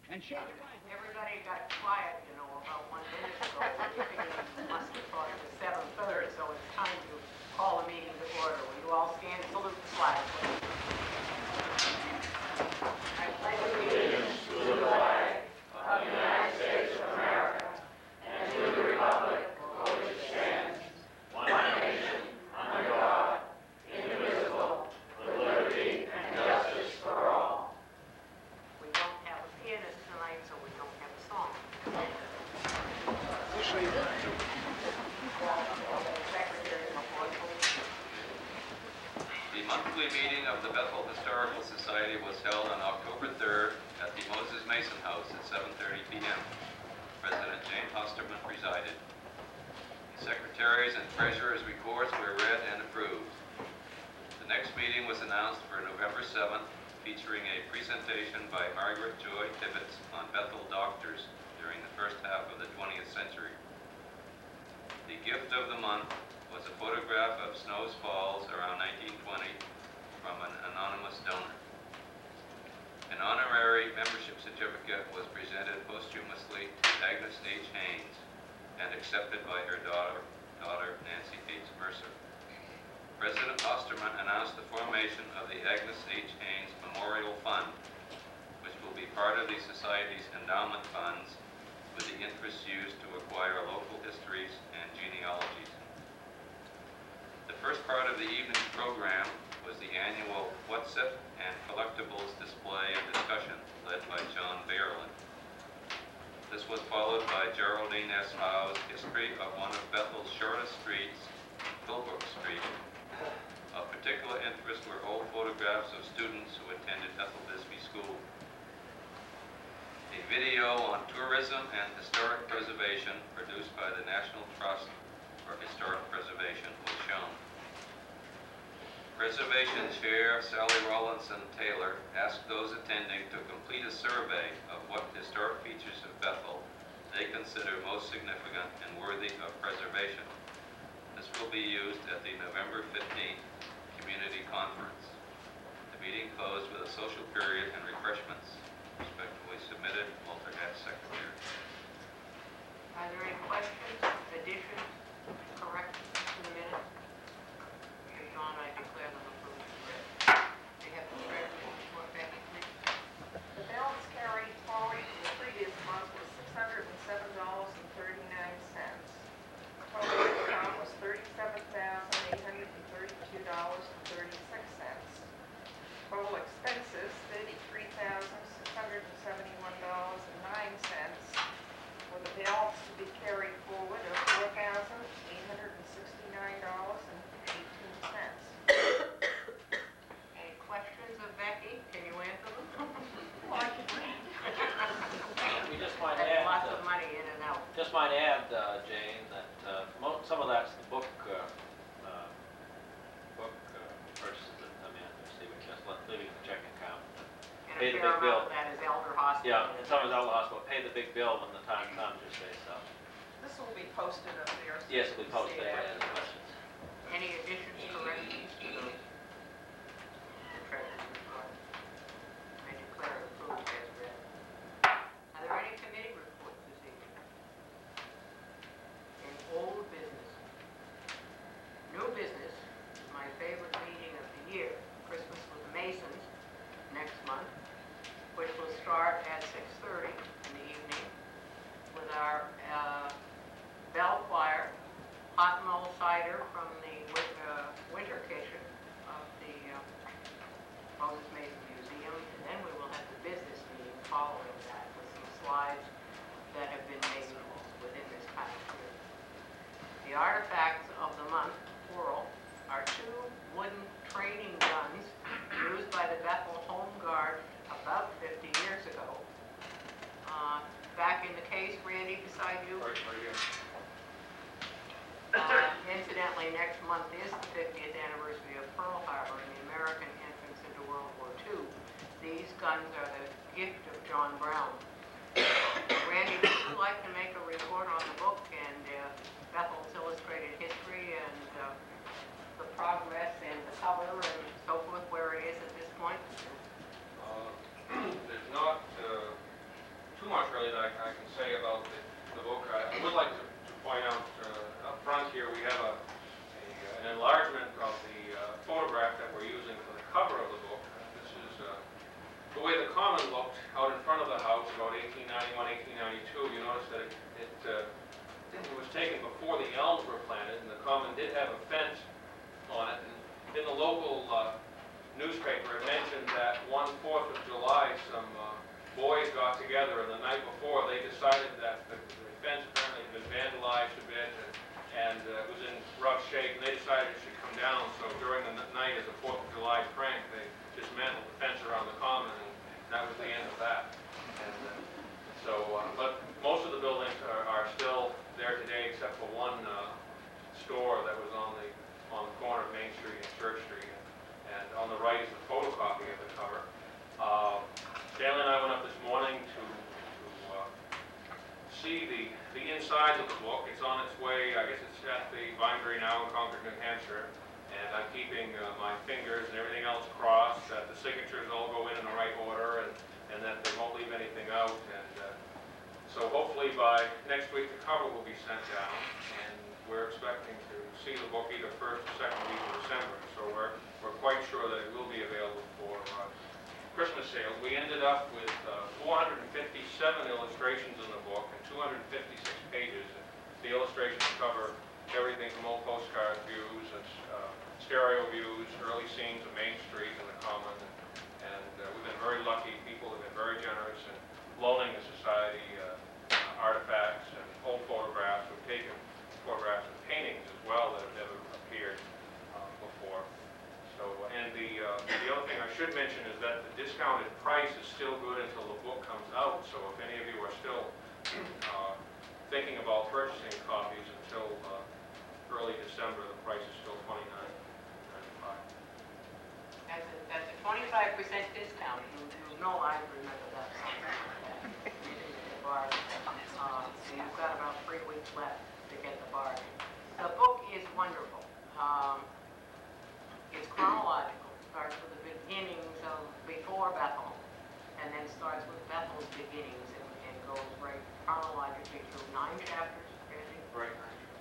And shake it. Everybody got quiet, you know, about 1 minute ago. We figured we must have thought it was 7:30, so it's time to call the meeting to order. Will you all stand and salute the flag, please? I pledge allegiance to the flag of the United States of America and to the republic for which it stands, one nation, under God, indivisible, with liberty and justice for all. We don't have a pianist tonight, so we don't have a song. The monthly meeting of the Bethel Historical Society was held on October 3rd at the Moses Mason House at 7:30 p.m. President Jane Osterman presided. The secretaries' and treasurers' reports were read and approved. The next meeting was announced for November 7th, featuring a presentation by Margaret Joy Tibbetts on Bethel doctors during the first half of the 20th century. The gift of the month was a photograph of Snow's Falls around 1920 from an anonymous donor. An honorary membership certificate was presented posthumously to Agnes H. Haynes and accepted by her daughter Nancy H. Mercer. President Osterman announced the formation of the Agnes H. Haynes Memorial Fund, which will be part of the Society's endowment funds, with the interests used to acquire local histories and genealogies. The first part of the evening's program was the annual What's It and Collectibles display and discussion led by John Beerland. This was followed by Geraldine S. Howe's history of one of Bethel's shortest streets, Philbrook Street. Of particular interest were old photographs of students who attended Bethel Bisbee School. A video on tourism and historic preservation produced by the National Trust for Historic Preservation was shown. Preservation Chair Sally Rawlinson Taylor asked those attending to complete a survey of what historic features of Bethel they consider most significant and worthy of preservation. This will be used at the November 15th Community Conference. The meeting closed with a social period and refreshments. Respectfully submitted, Walter F. Secretary. Are there any questions, additions, corrections to the minutes? If not, I declare them approved and read. They have the treasurer's report, Becky, please. The balance carried forward from the previous month was $607.39. Total account was $37,832.36. Total expenses, $33,671.09, with a balance to be carried forward of $4,869.18. Any questions of Becky? Can you answer them? Well, I can read. We just might That's add, lots of money in and out. Jane, that some of that's the book purchases that come in, receiving just leaving the checking account. And Pay a the fair big bill. amount of that is Elder Hospital. Yeah, and some of it's out of the hospital. Pay the big bill when the time comes, just say so. This will be posted up there. So Yes, you we can posted see it. it. Any questions? Any additions, corrections to the treasurer's report? I declare it approved as read. Are there any committee reports this evening? Any old business? New business is my favorite meeting of the year, Christmas with the Masons, next month, which will start at 6:30 in the evening with our bell choir, hot mull cider from the winter kitchen of the Moses Mason Museum, and then we will have the business meeting following that with some slides that have been made within this past year. The artifacts of the month, plural, are 2 wooden training guns used by the Bethel Home Guard about 50 years ago. Back in the case, Randy, beside you. Right here. Incidentally, next month is the 50th anniversary of Pearl Harbor and the American entrance into World War II. These guns are the gift of John Brown. Randy, would you like to make a report on the book and Bethel's illustrated history and the progress and the color and so forth, where it is at this point? There's not way the common looked out in front of the house about 1891, 1892, you notice that it was taken before the elms were planted, and the common did have a fence on it. And in the local newspaper, it mentioned that one 4th of July, some boys got together, and the night before they decided that the fence apparently had been vandalized a bit, and it was in rough shape, and they decided it should come down. So during the night, as a 4th of July prank, they dismantled the fence around the common, and that was the end of that. And but most of the buildings are still there today, except for one store that was on the corner of Main Street and Church Street, and on the right is the photocopy of the cover. Stanley and I went up this morning to see the inside of the book. It's on its way. I guess it's at the bindery now in Concord, New Hampshire. And I'm keeping my fingers and everything else crossed, that the signatures all go in the right order, and that they won't leave anything out. And so hopefully by next week the cover will be sent down, and we're expecting to see the book either first or second week of December. So we're quite sure that it will be available for Christmas sales. We ended up with 457 illustrations in the book and 256 pages. The illustrations cover everything from old postcard views, stereo views, early scenes of Main Street and the Common, and we've been very lucky. People have been very generous in loaning the Society artifacts and old photographs. We've taken photographs of paintings as well that have never appeared before. So, and the other thing I should mention is that the discounted price is still good until the book comes out. So if any of you are still thinking about purchasing copies until early December, the price is still $29.95. That's a 25% discount. You know, I remember that. So you've got about 3 weeks left to get the bargain. The book is wonderful. It's chronological. Starts with the beginnings of before Bethel, and then starts with Bethel's beginnings and goes right chronologically through 9 chapters, really. Right.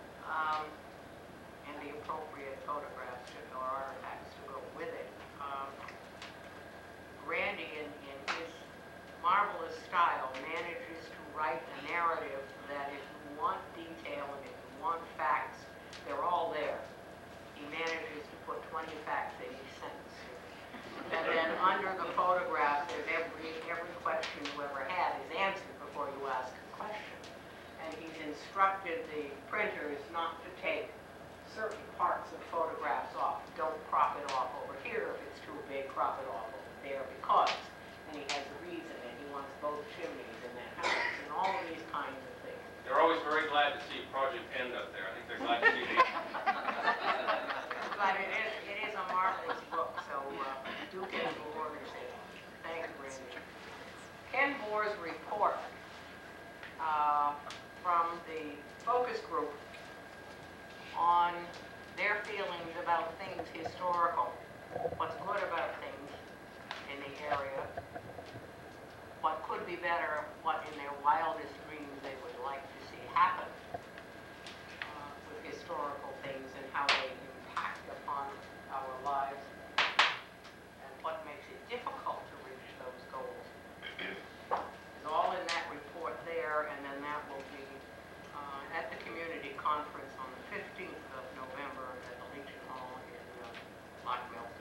And the appropriate photographs or artifacts to go with it. Randy, in his marvelous style, manages to write a narrative that if you want detail and if you want facts, they're all there. He manages to put 20 facts in each sentence. And then under the photograph, there's every question you ever had is answered before you ask a question. And he's instructed the printers not to take certain parts of photographs off. Don't crop it off over here. If it's too big, crop it off over there because. And he has a reason, and he wants both chimneys in that house, and all of these kinds of things. They're always very glad to see Project End up there. I think they're glad to see me. But it is a marvelous book, so do get to orders it. Thank you, Randy. Ken Moore's report from the focus group on their feelings about things historical, what's good about things in the area, what could be better, what in their wildest dreams they would like to see happen with historical things and how they impact upon our lives, and what makes it difficult to reach those goals. It's all in that report there, and then that will be at the community conference on the 15th of November at the Legion Hall in Lock Milton.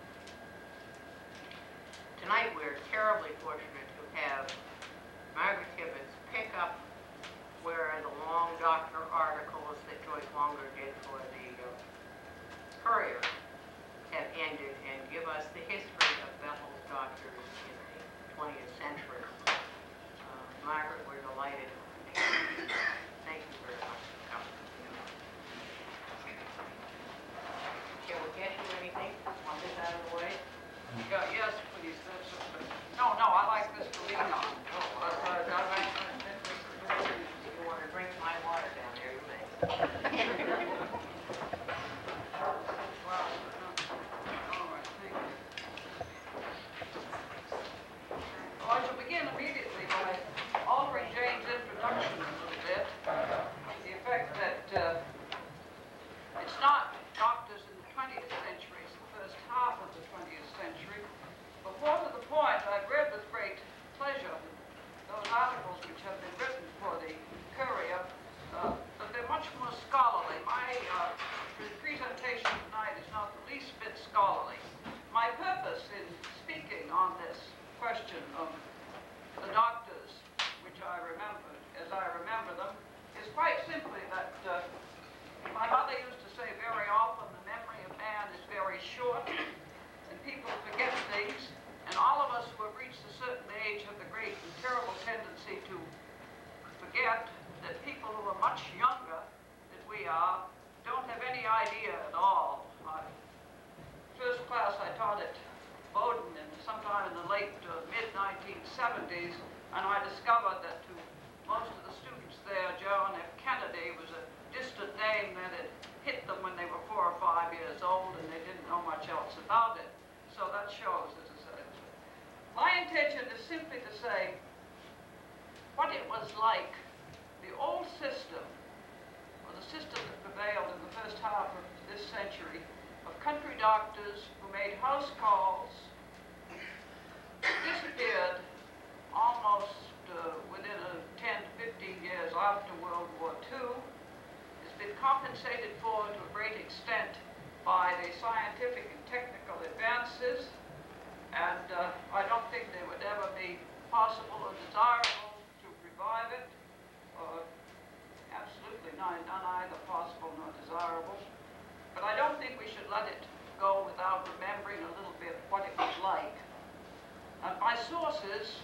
Tonight we're terribly fortunate to have Margaret Tibbetts pick up where the long doctor articles that Joyce Longer did for the Courier have ended and give us the history of Bethel's doctors in the 20th century. Margaret, we're delighted. Thank you very much for coming. Can we get you anything? Want this out of the way? Yeah, yes, please. No, I like this to leave it on. If you want to drink my water down there, you may. Well, all right, thank you. Well, I shall begin immediately by altering Jane's introduction a little bit, to the effect that it's not doctors in the 20th century, it's the first half of the 20th century. But more to the point, I've read with great And I discovered that to most of the students there, John F. Kennedy was a distant name that had hit them when they were 4 or 5 years old and they didn't know much else about it. So that shows, as I said. My intention is simply to say what it was like, the old system, or the system that prevailed in the first half of this century, of country doctors who made house calls, disappeared almost within 10 to 15 years after World War II. It's been compensated for to a great extent by the scientific and technical advances, and I don't think they would ever be possible or desirable to revive it, or absolutely none either possible nor desirable. But I don't think we should let it go without remembering a little bit what it was like. And my sources,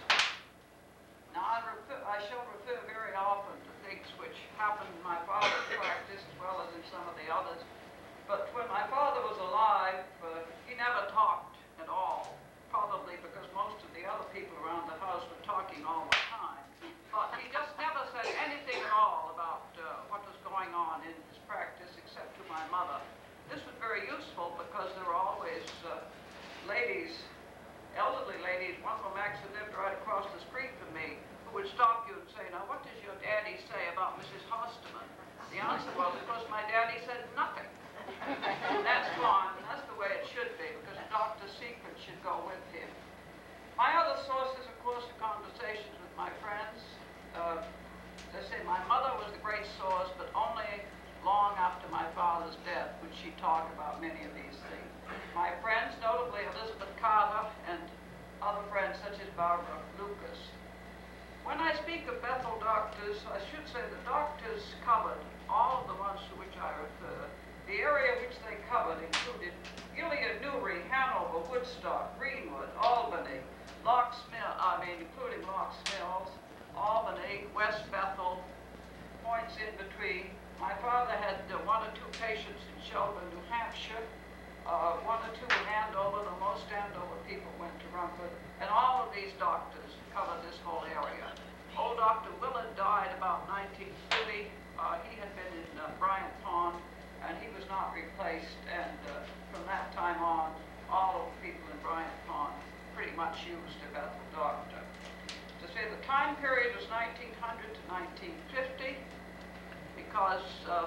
now I shall refer very often to things which happened in my father's practice as well as in some of the others. But when my father was alive, he never talked at all, probably because most of the other people around the house were talking all the time. But he just never said anything at all about what was going on in his practice except to my mother. This was very useful because there were always ladies, elderly ladies, one of them actually lived right across the street from me, who would stop you and say, now what does your daddy say about Mrs. Hosterman? The answer was, of course, my daddy said nothing. And that's fine, and that's the way it should be, because the doctor's secret should go with him. My other sources, of course, are conversations with my friends. As I say, my mother was the great source, but only long after my father's death would she talk about many of these things. My friends, notably Elizabeth Carter and other friends such as Barbara Lucas. When I speak of Bethel doctors, I should say the doctors covered all of the ones to which I refer. The area which they covered included Gilead, Newry, Hanover, Woodstock, Greenwood, Albany, including Locks Mills, Albany, West Bethel, points in between. My father had 1 or 2 patients in Shelburne, New Hampshire, 1 or 2 in Andover, though most Andover people went to Rumford, and all of these doctors covered this whole area. Old Dr. Willard died about 1930. He had been in Bryant Pond, and he was not replaced, and from that time on, all of the people in Bryant Pond pretty much used a Bethel doctor. To say the time period was 1900 to 1950, because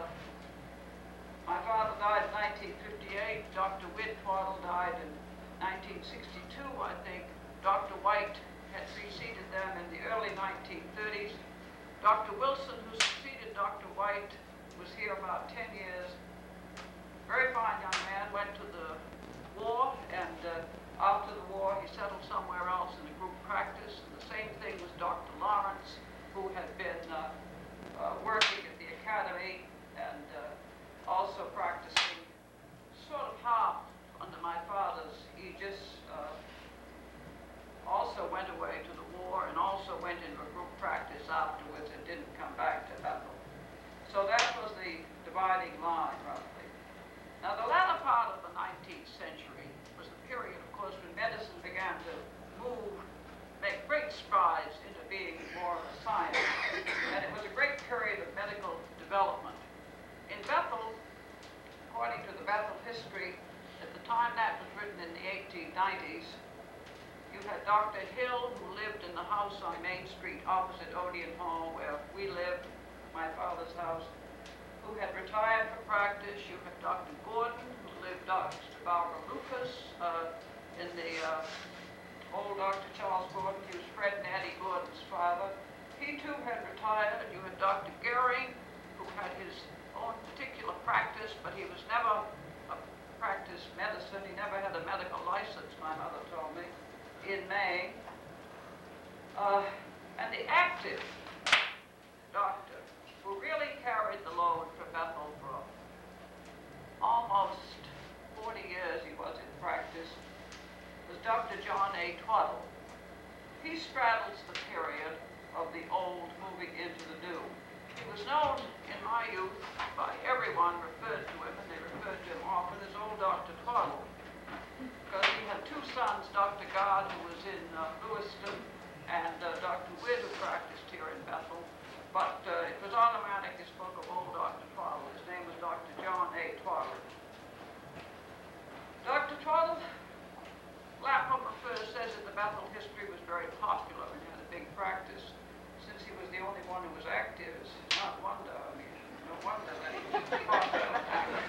my father died in 1958, Dr. Widtwaddle died in 1962, I think. Dr. White had preceded them in the early 1930s. Dr. Wilson, who succeeded Dr. White, was here about 10 years. Very fine young man, went to the war, and after the war he settled somewhere else in a group practice. And the same thing was Dr. Lawrence, who had been working at the academy and also practicing sort of half under my father's aegis. Also went away to the war and also went into a group practice afterwards and didn't come back to Bethel. So that was the dividing line, roughly. Now, the latter part of the 19th century was the period, of course, when medicine began to make great strides into being more of a science, and it was a great period of medical development. In Bethel, according to the Bethel history, at the time that was written in the 1890s, you had Dr. Hill, who lived in the house on Main Street opposite Odeon Hall, where we lived, my father's house, who had retired from practice. You had Dr. Gordon, who lived next to Barbara Lucas, in the old Dr. Charles Gordon. He was Fred and Addie Gordon's father. He too had retired. You had Dr. Gehring, who had his own particular practice, but he was never practiced medicine. He never had a medical license, my mother told me, in Maine. And the active doctor who really carried the load for Bethel for almost 40 years he was in practice was Dr. John A. Twaddle. He straddles the period of the old moving into the new. He was known in my youth by everyone, referred to him, and they referred to him often as old Dr. Twaddle, because he had 2 sons, Dr. God, who was in Lewiston, and Dr. Witt, who practiced here in Bethel. But it was automatic, he spoke of old Dr. Twaddle. His name was Dr. John A. Twaddle. Dr. Twaddle, Lapham first says that the Bethel history was very popular and had a big practice. Since he was the only one who was active, it's not wonder, I mean, no wonder that he was popular.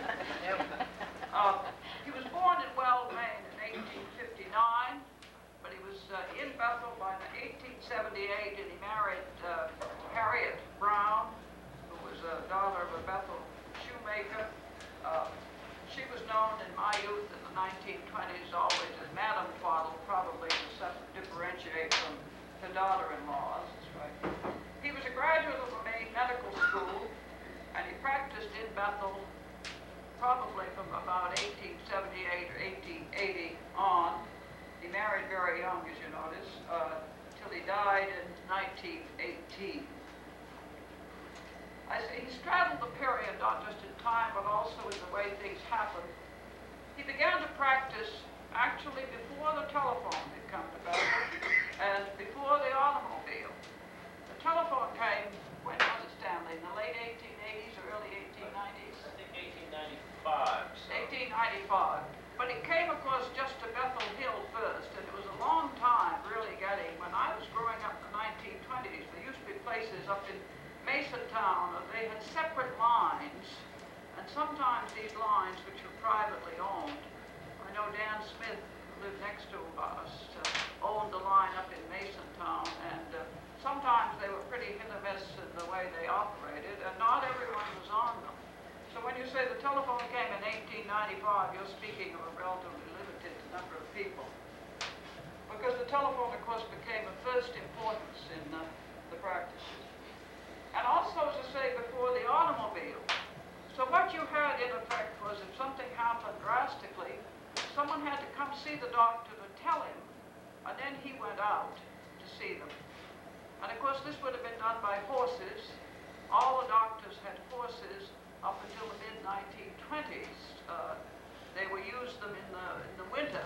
He was born in Weld, Maine in 1859, but he was in Bethel by 1878, and he married Harriet Brown, who was a daughter of a Bethel shoemaker. She was known in my youth in the 1920s always as Madam Twaddle, probably to differentiate from her daughter-in-laws. That's right. He was a graduate of the Maine Medical School, and he practiced in Bethel probably from about 1878 or 1880 on. He married very young, as you notice, till he died in 1918. I say he straddled the period, not just in time, but also in the way things happened. He began to practice actually before the telephone had come to Bethel and before the automobile. The telephone came, when was it, Stanley? In the late 1880s or early 1890s? I think 1895. 1895. But it came, of course, just to Bethel Hill first, and it was a long time really getting. When I was growing up in the 1920s, there used to be places up in Masontown, they had separate lines, and sometimes these lines, which were privately owned, I know Dan Smith, who lived next to us, owned a line up in Masontown, and sometimes they were pretty hit or miss in the way they operated, and not everyone was on them. So when you say the telephone came in 1895, you're speaking of a relatively limited number of people. Because the telephone, of course, became of first importance in the practices. And also, as I say, before the automobile. So what you had, in effect, was if something happened drastically, someone had to come see the doctor to tell him, and then he went out to see them. And of course, this would have been done by horses. All the doctors had horses up until the mid-1920s. They would use them in the winter.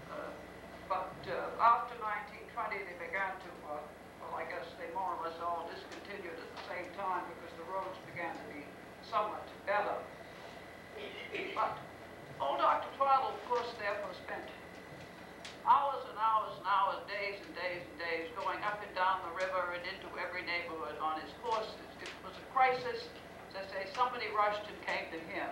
But after 1920, they began to, well, I guess they more or less all discontinued at the same time because the roads began to be somewhat better. But old Dr. Twaddle, of course, therefore spent hours and hours and hours, days and days and days, going up and down the river and into every neighborhood on his horses. If it was a crisis, as I say, somebody rushed and came to him.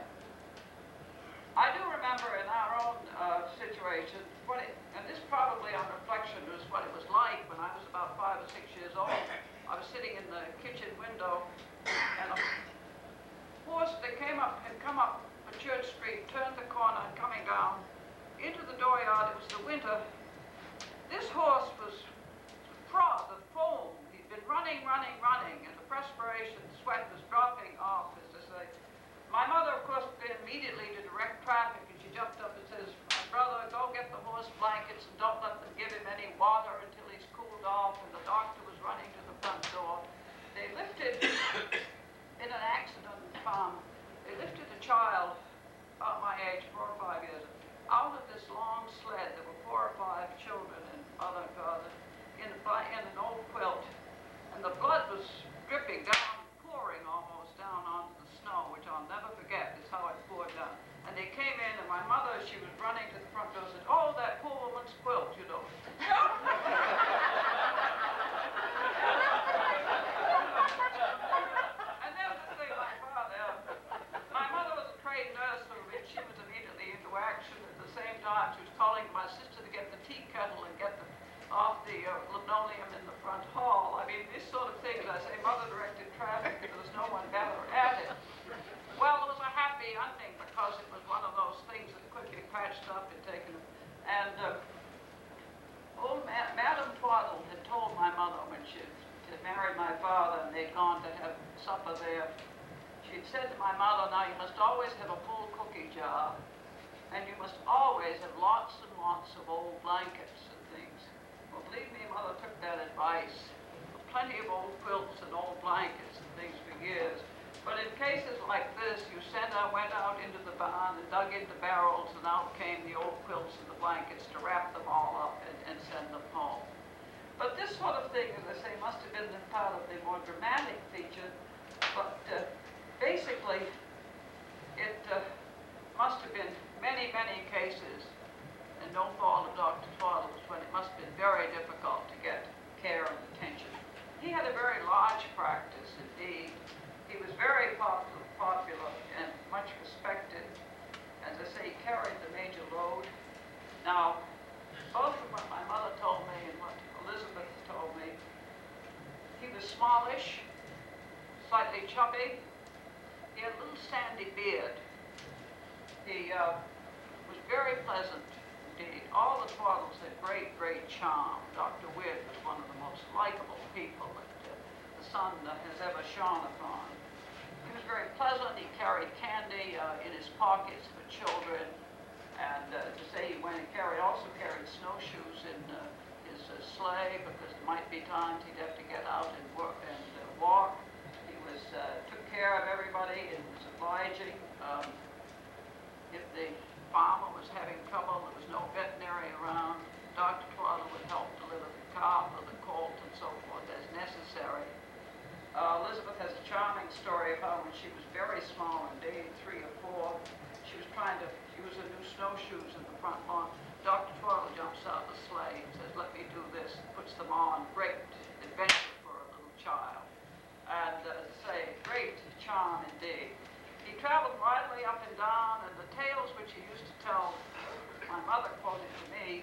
I do remember in our own situation, and this probably on reflection was what it was like when I was about 5 or 6 years old. I was sitting in the kitchen window, and a horse that had come up a Church Street, turned the corner, and coming down into the dooryard. It was the winter. This horse was frothed with foam. He'd been running, and the perspiration, sweat was dropping off, as to say. My mother, of course, immediately to direct traffic, and she jumped up and says, "My brother, go get the horse blankets and don't let them give him any water until he's cooled off." And the doctor was running to the front door. They lifted, in an accident, they lifted a child about my age, 4 or 5 years, out of this long sled. There were 4 or 5 children and mother and father in an old quilt, and the blood was dripping down, pouring almost down onto the snow, which I'll never forget is how it poured down. And they came in, and my mother, she was running to the front door, said, "Oh, that poor woman's quilt, you know." And then to say, my mother was a trained nurse, so she was immediately into action. At the same time, she was calling my sister to get the tea kettle and get them off the linoleum in the front hall. I mean, these sort of things, I say, mother-directed traffic, and there was no one better at it. Well, it was a happy ending because it was one of those things that quickly patched up and taken. And old Madam Twaddle had told my mother when she had married my father and they'd gone to have supper there, she'd said to my mother, "Now you must always have a full cookie jar, and you must always have lots and lots of old blankets and things." Well, believe me, Mother took that advice. Plenty of old quilts and old blankets and things for years. But in cases like this, you went out into the barn and dug into barrels, and out came the old quilts and the blankets to wrap them all up and send them home. But this sort of thing, as I say, must have been part of the more dramatic feature. But basically, it must have been many, many cases, and no fault of Dr. Twaddle's, when it must have been very difficult to get care and attention. He had a very large practice indeed. He was very popular and much respected. As I say, he carried the major load. Now, both of what my mother told me and what Elizabeth told me, he was smallish, slightly chubby. He had a little sandy beard. He was very pleasant indeed. All the Twaddles had great, great charm. Dr. Witt was one of the most likable people that the sun has ever shone upon. He was very pleasant. He carried candy in his pockets for children. And to say he also carried snowshoes in his sleigh, because there might be times he'd have to get out and work and walk. He was took care of everybody and was obliging. If the farmer was having trouble, there was no veterinary around, Dr. Twaddle would help deliver the calf or the colt and so forth as necessary. Elizabeth has a charming story of how when she was very small, indeed 3 or 4, she was trying to use her new snowshoes in the front lawn. Dr. Twaddle jumps out of the sleigh and says, "Let me do this," and puts them on. Great adventure for a little child. And as I say, great charm indeed. He traveled widely up and down, and the tales which he used to tell, my mother quoted to me,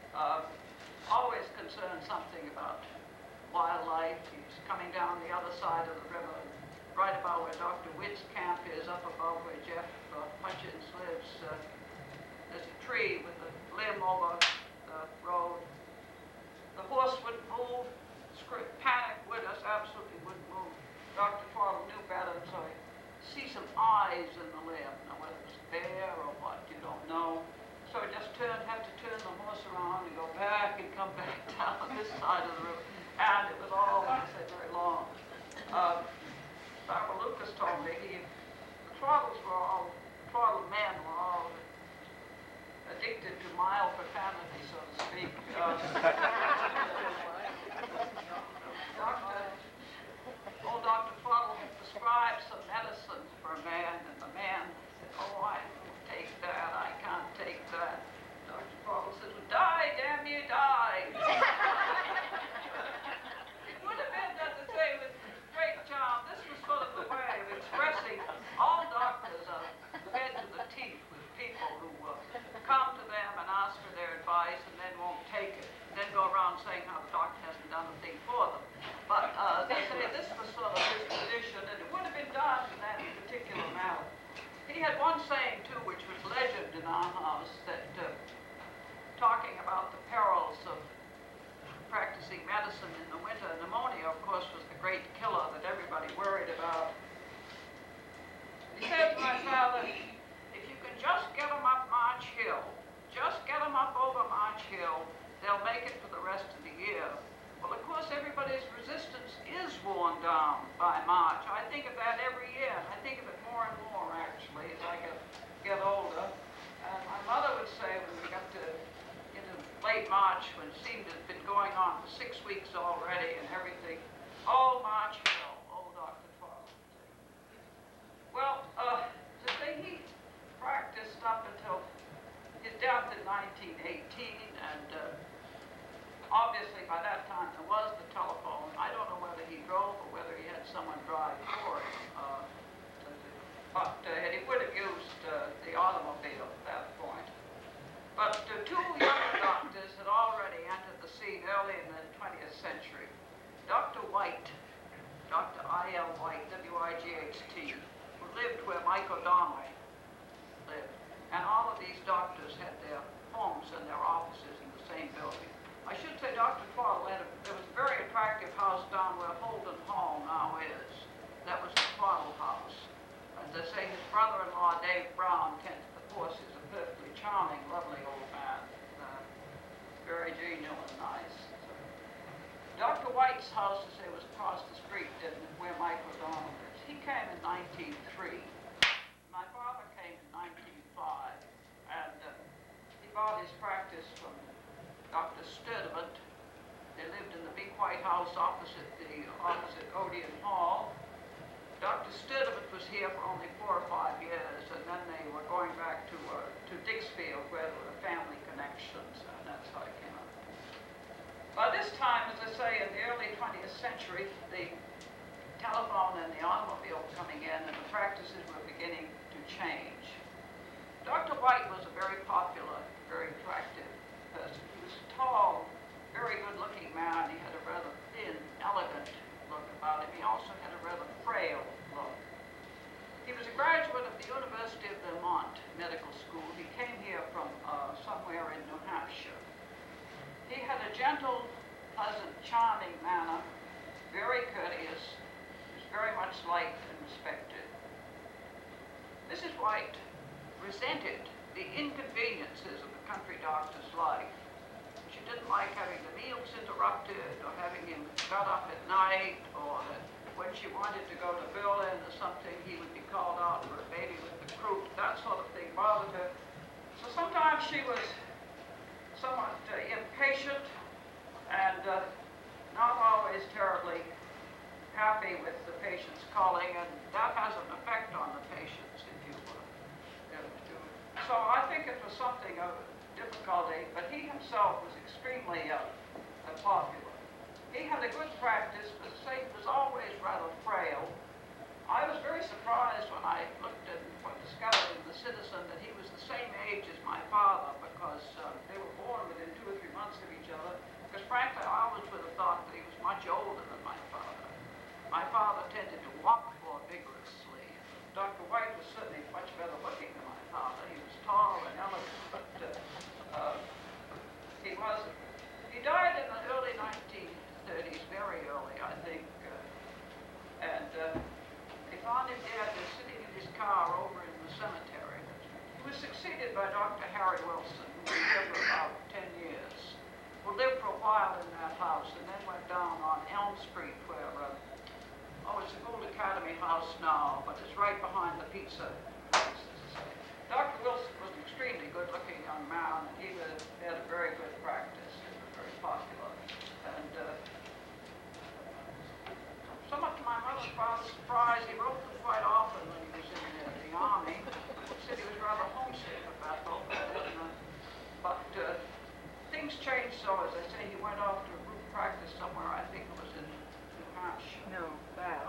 always concerned something about wildlife. He was coming down the other side of the river, right about where Dr. Witt's camp is, up above where Jeff Hutchins lives. There's a tree with a limb over the road. The horse wouldn't move. Panic with us, absolutely wouldn't move. Dr. Twaddle knew better, so he see some eyes in the limb. Now, whether it was a bear or what, you don't know. So I just have to turn the horse around and go back and come back down on this side of the river. And it was all, I say, very long. Barbara Lucas told me the Twaddle men were all addicted to mild profanity, so to speak. Dr. Twaddle had prescribed some medicine for a man, and the man said, "Oh, I won't take that, I can't take that." Dr. Twaddle said, "Well, die, damn you, die." It would have been, as I say, with great charm. This was sort of the way of expressing. All doctors are fed to the teeth with people who come to them and ask for their advice and then won't take it, and then go around saying how the doctor hasn't done a thing for them. But they say this was sort of his tradition, and it would have been done in that particular manner. He had one saying, too, which was legend in our house, that talking about the perils of practicing medicine in the winter. Pneumonia, of course, was the great killer that everybody worried about. He said to my father, "If you can just get them up March Hill, just get them up over March Hill, they'll make it for the rest of the year." Well, of course, everybody's resistance is worn down by March. I think of that every year, and I think of it more and more, actually, as I get older. And my mother would say when we got into late March, when it seemed to have been going on for 6 weeks already and everything, "Oh, March Hill, oh, Dr. Twaddle." Well, to say he practiced up until his death in 1918, and obviously, by that time, there was the telephone. I don't know whether he drove or whether he had someone drive for him. But he would have used the automobile at that point. But 2 younger doctors had already entered the scene early in the 20th century. Dr. White, Dr. I.L. White, W-I-G-H-T, who lived where Mike O'Donnell lived. And all of these doctors had their homes and their offices in the same building. I should say Dr. Twaddle there was a very attractive house down where Holden Hall now is. That was the Twaddle house. As I say, his brother-in-law, Dave Brown, tended the horses, a perfectly charming, lovely old man. Very genial and nice. Dr. White's house, as I say, was across the street where Mike O'Donnell lives. He came in 1903. My father came in 1905. And he bought his practice from Dr. Sturdivant They lived in the big white house opposite Odeon Hall. Dr. Tibbetts was here for only 4 or 5 years, and then they were going back to Dixfield, where there were family connections, and that's how it came up. By this time, as I say, in the early 20th century, the telephone and the automobile were coming in, and the practices were beginning to change. Dr. White was a very popular, very attractive person. He was tall, very good-looking man. He had a rather thin, elegant look about him. He also had a rather frail look. He was a graduate of the University of Vermont Medical School. He came here from somewhere in New Hampshire. He had a gentle, pleasant, charming manner, very courteous, was very much liked and respected. Mrs. White resented the inconveniences of the country doctor's life. She didn't like having the meals interrupted, or having him got up at night, or that when she wanted to go to Berlin or something, he would be called out for a baby with the croup. That sort of thing bothered her. So sometimes she was somewhat impatient and not always terribly happy with the patient's calling, and that has an effect on the patients if you do. So I think it was something of difficulty, but he himself was extremely popular. He had a good practice, but he was always rather frail. I was very surprised when I looked at what discovered in the Citizen that he was the same age as my father, because they were born within 2 or 3 months of each other. Because frankly, I always would have thought that he was much older than my father. My father tended to walk more vigorously. Dr. White was certainly much better looking than my father. He was tall and elegant, but he died in the early 1930s, very early, I think, and they found him dead sitting in his car over in the cemetery. He was succeeded by Dr. Harry Wilson, who was here for about 10 years, who lived for a while in that house and then went down on Elm Street where, it's an old Academy House now, but it's right behind the pizza place. Dr. Wilson was an extremely good-looking young man, and he had a very good practice. He was very popular. And somewhat to my mother's father's surprise, he wrote them quite often when he was in the Army. He said he was rather homesick at Bethel. But things changed, so as I say, he went off to a group practice somewhere. I think it was in New Hampshire. No, Bath.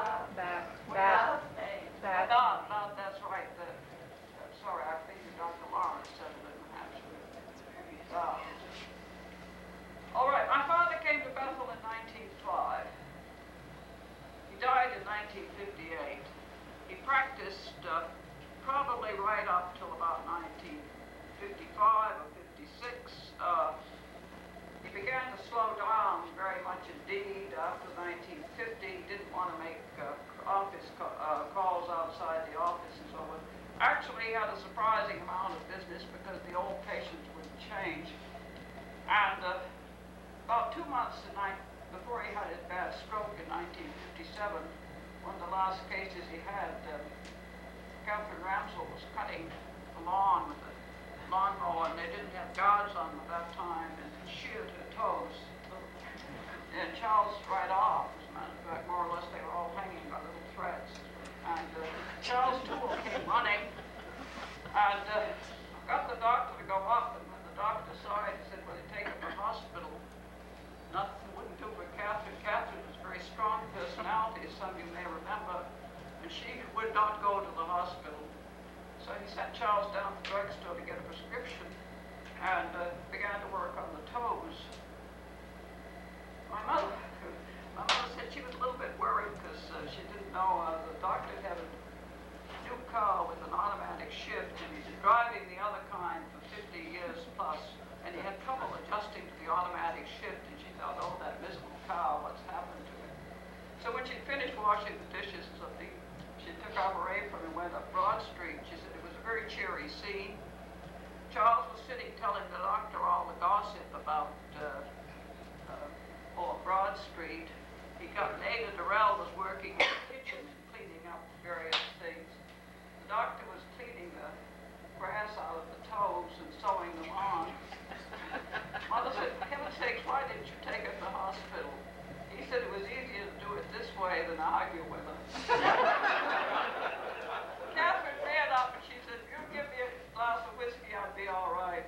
That's right. Sorry, I think Dr. Lawrence said it in New Hampshire. All right, my father came to Bethel in 1905. He died in 1958. He practiced probably right up till about 1955 or 56. He began to slow down very much indeed after 1950. He didn't want to make office calls outside the office and so on. Actually, he had a surprising amount of business because the old patients wouldn't change. And about 2 months before he had his bad stroke in 1957, one of the last cases he had, Catherine Ramsell was cutting the lawn with a lawnmower, and they didn't have guards on them at that time, and sheared her toes. And Charles right off, as a matter of fact, more or less they were all hanging by little threads. And Charles Toole came running and got the doctor to go up, and when the doctor saw it, he said, well, they take him to the hospital. Nothing wouldn't do for Catherine. Catherine was a very strong personality, as some of you may remember, and she would not go to the hospital. So he sent Charles down to the drugstore to get a prescription and began to work on the toes. My mother said she was a little bit worried because she didn't know the doctor had a new car with an automatic shift, and he'd been driving the other kind for 50 years plus, and he had trouble adjusting to the automatic shift, and she thought, oh, that miserable car, what's happened to it? So when she'd finished washing the dishes or something, she took off her apron and went up Broad Street. She said it was a very cheery scene. Charles was sitting telling the doctor all the gossip about Broad Street. He got Ada Durrell was working in the kitchen and cleaning up various things. The doctor was cleaning the grass out of the toes and sewing them on. Mother said, for heaven's sakes, why didn't you take her to the argue with her. Catherine ran up and she said, "You give me a glass of whiskey, I'll be all right."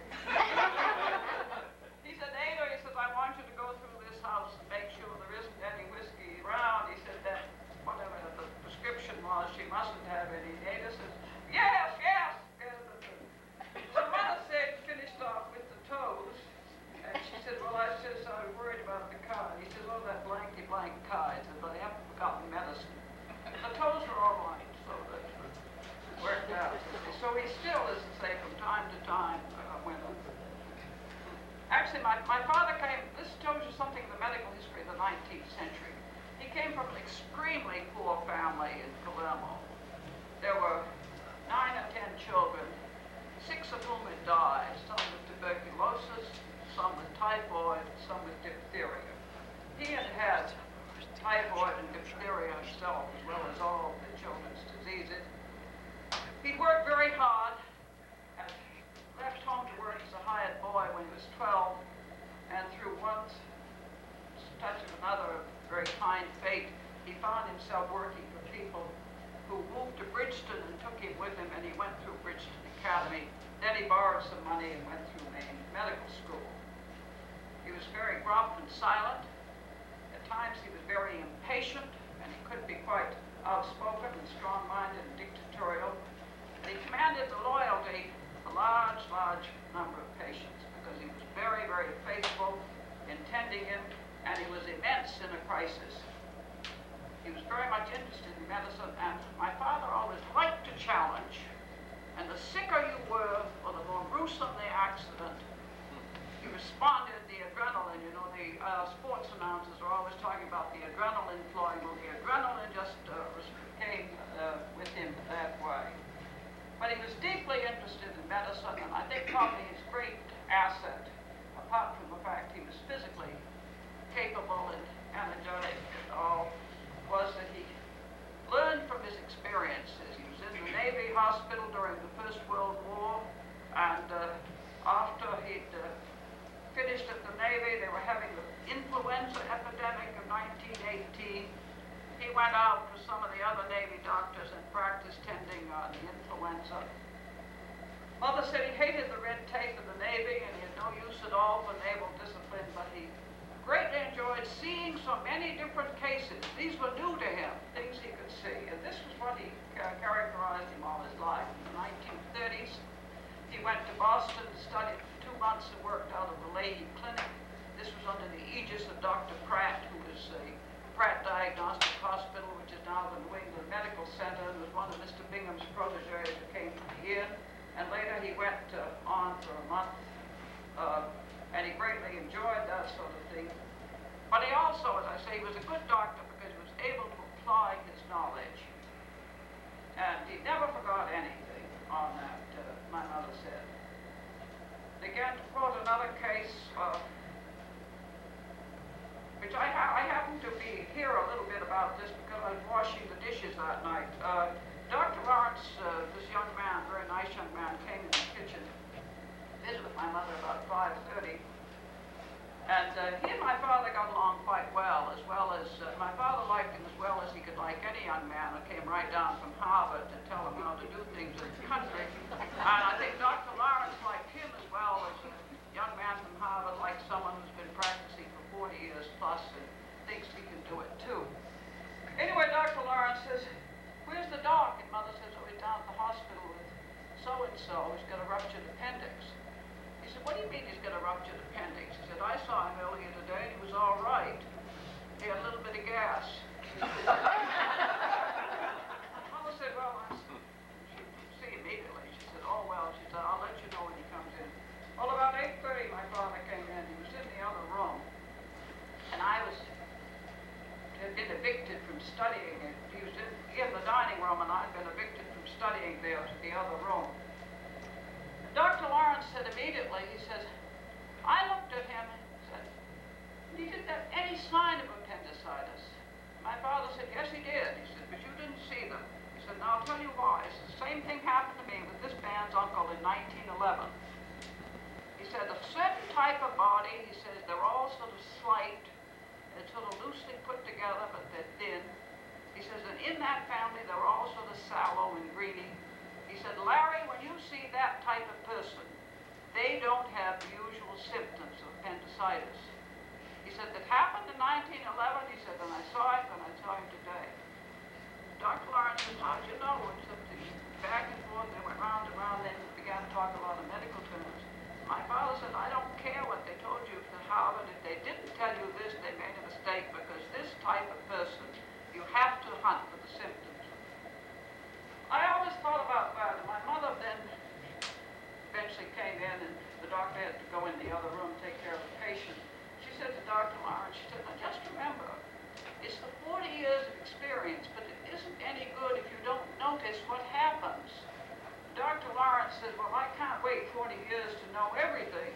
He said, "Ada," he said, "I want you to go through this house and make sure there isn't any whiskey around." He said that whatever the prescription was, she mustn't have any. Ada says, "Yes, yes." So Mother said, finished off with the toes, and she said, "Well," I says, "I was worried about the card." He says, "Oh, that blankety blank card." I said, "But I haven't forgotten medicine." The toes were all right, so that worked out. So he still, as I say, from time to time, went on. Actually, my father came, this tells you something of the medical history of the 19th century. He came from an extremely poor family in Palermo. There were 9 or 10 children, 6 of whom had died, some with tuberculosis, some with typhoid, some with diphtheria. He had had typhoid and diphtheria himself, as well as all of the children's diseases. He worked very hard and left home to work as a hired boy when he was 12, and through one touch of another very kind fate, he found himself working for people who moved to Bridgeton and took him with him, and he went through Bridgeton Academy. Then he borrowed some money and went through Maine Medical School. He was very gruff and silent. At times he was very impatient, and he could be quite outspoken and strong-minded and dictatorial. And he commanded the loyalty of a large number of patients because he was very, very faithful in tending him, and he was immense in a crisis. He was very much interested in medicine, and my father always liked to challenge. And the sicker you were, or the more gruesome the accident, you responded to the adrenaline. You know, the sports announcers are always talking about the adrenaline flowing. Well, the adrenaline just came with him that way. But he was deeply interested in medicine, and I think probably his great asset, apart from the fact he was physically capable and energetic and all, was that he learned from his experiences. He was in the Navy hospital during the First World War, and after he'd finished at the Navy, they were having the influenza epidemic of 1918. He went out with some of the other Navy doctors and practiced tending on the influenza. Mother said he hated the red tape of the Navy and he had no use at all for naval discipline, but he greatly enjoyed seeing so many different cases. These were new to him, things he could see, and this was what he characterized him all his life. In the 1930s, he went to Boston, studied for 2 months, and worked out of the Leahy Clinic. This was under the aegis of Dr. Pratt, who was a Pratt Diagnostic Hospital, which is now the New England Medical Center, and was one of Mr. Bingham's proteges who came to the inn. And later he went on for a month, and he greatly enjoyed that sort of thing. But he also, as I say, he was a good doctor because he was able to apply his knowledge. And he never forgot anything on that, my mother said. Again, to quote another case, which I happened to be here a little bit about this because I was washing the dishes that night. Dr. Lawrence, this young man, very nice young man, came in the kitchen, visited with my mother about 5:30. And he and my father got along quite well as my father liked him as well as he could like any young man who came right down from Harvard to tell him how to do things in the country. And I think Dr. Lawrence liked him as well as a young man from Harvard, like someone who's been practicing for 40 years plus and thinks he can do it too. Anyway, Dr. Lawrence says, "Where's the doc?" And Mother says, "Oh, he's down at the hospital with so-and-so. He's got a ruptured appendix." He said, "What do you mean he's got a ruptured appendix?" He said, "I saw him earlier today and he was all right. He had a little bit of gas." Mother said, "Well, she'd see immediately." She said, "Oh, well," she said, "I'll let you know when he comes in." Well, about 8:30, my father came in. He was in the other room. And I had been evicted from studying it. He was in the dining room, and I'd been evicted from studying there to the other room. Dr. Lawrence said immediately, he says, I looked at him and said, "He didn't have any sign of appendicitis." My father said, "Yes, he did." He said, "But you didn't see them." He said, "Now I'll tell you why." He said, "The same thing happened to me with this man's uncle in 1911. He said, a certain type of body, he says, they're all sort of slight, and sort of loosely put together, but they're thin. He in that family, there were also the sallow and greedy. He said, Larry, when you see that type of person, they don't have the usual symptoms of appendicitis. He said, that happened in 1911. He said, and I saw it, and I saw him today. Dr. Lawrence said, how'd you know? And something back and forth, they went round and round, then began to talk a lot of medical terms. My father said, I don't care what they told you at Harvard. If they didn't tell you this, they made a mistake, because this type of person, you have to hunt for the symptoms. I always thought about that, and my mother then eventually came in, and the doctor had to go in the other room, take care of the patient. She said to Dr. Lawrence, she said, now just remember, it's the 40 years of experience, but it isn't any good if you don't notice what happens. Dr. Lawrence said, well, I can't wait 40 years to know everything.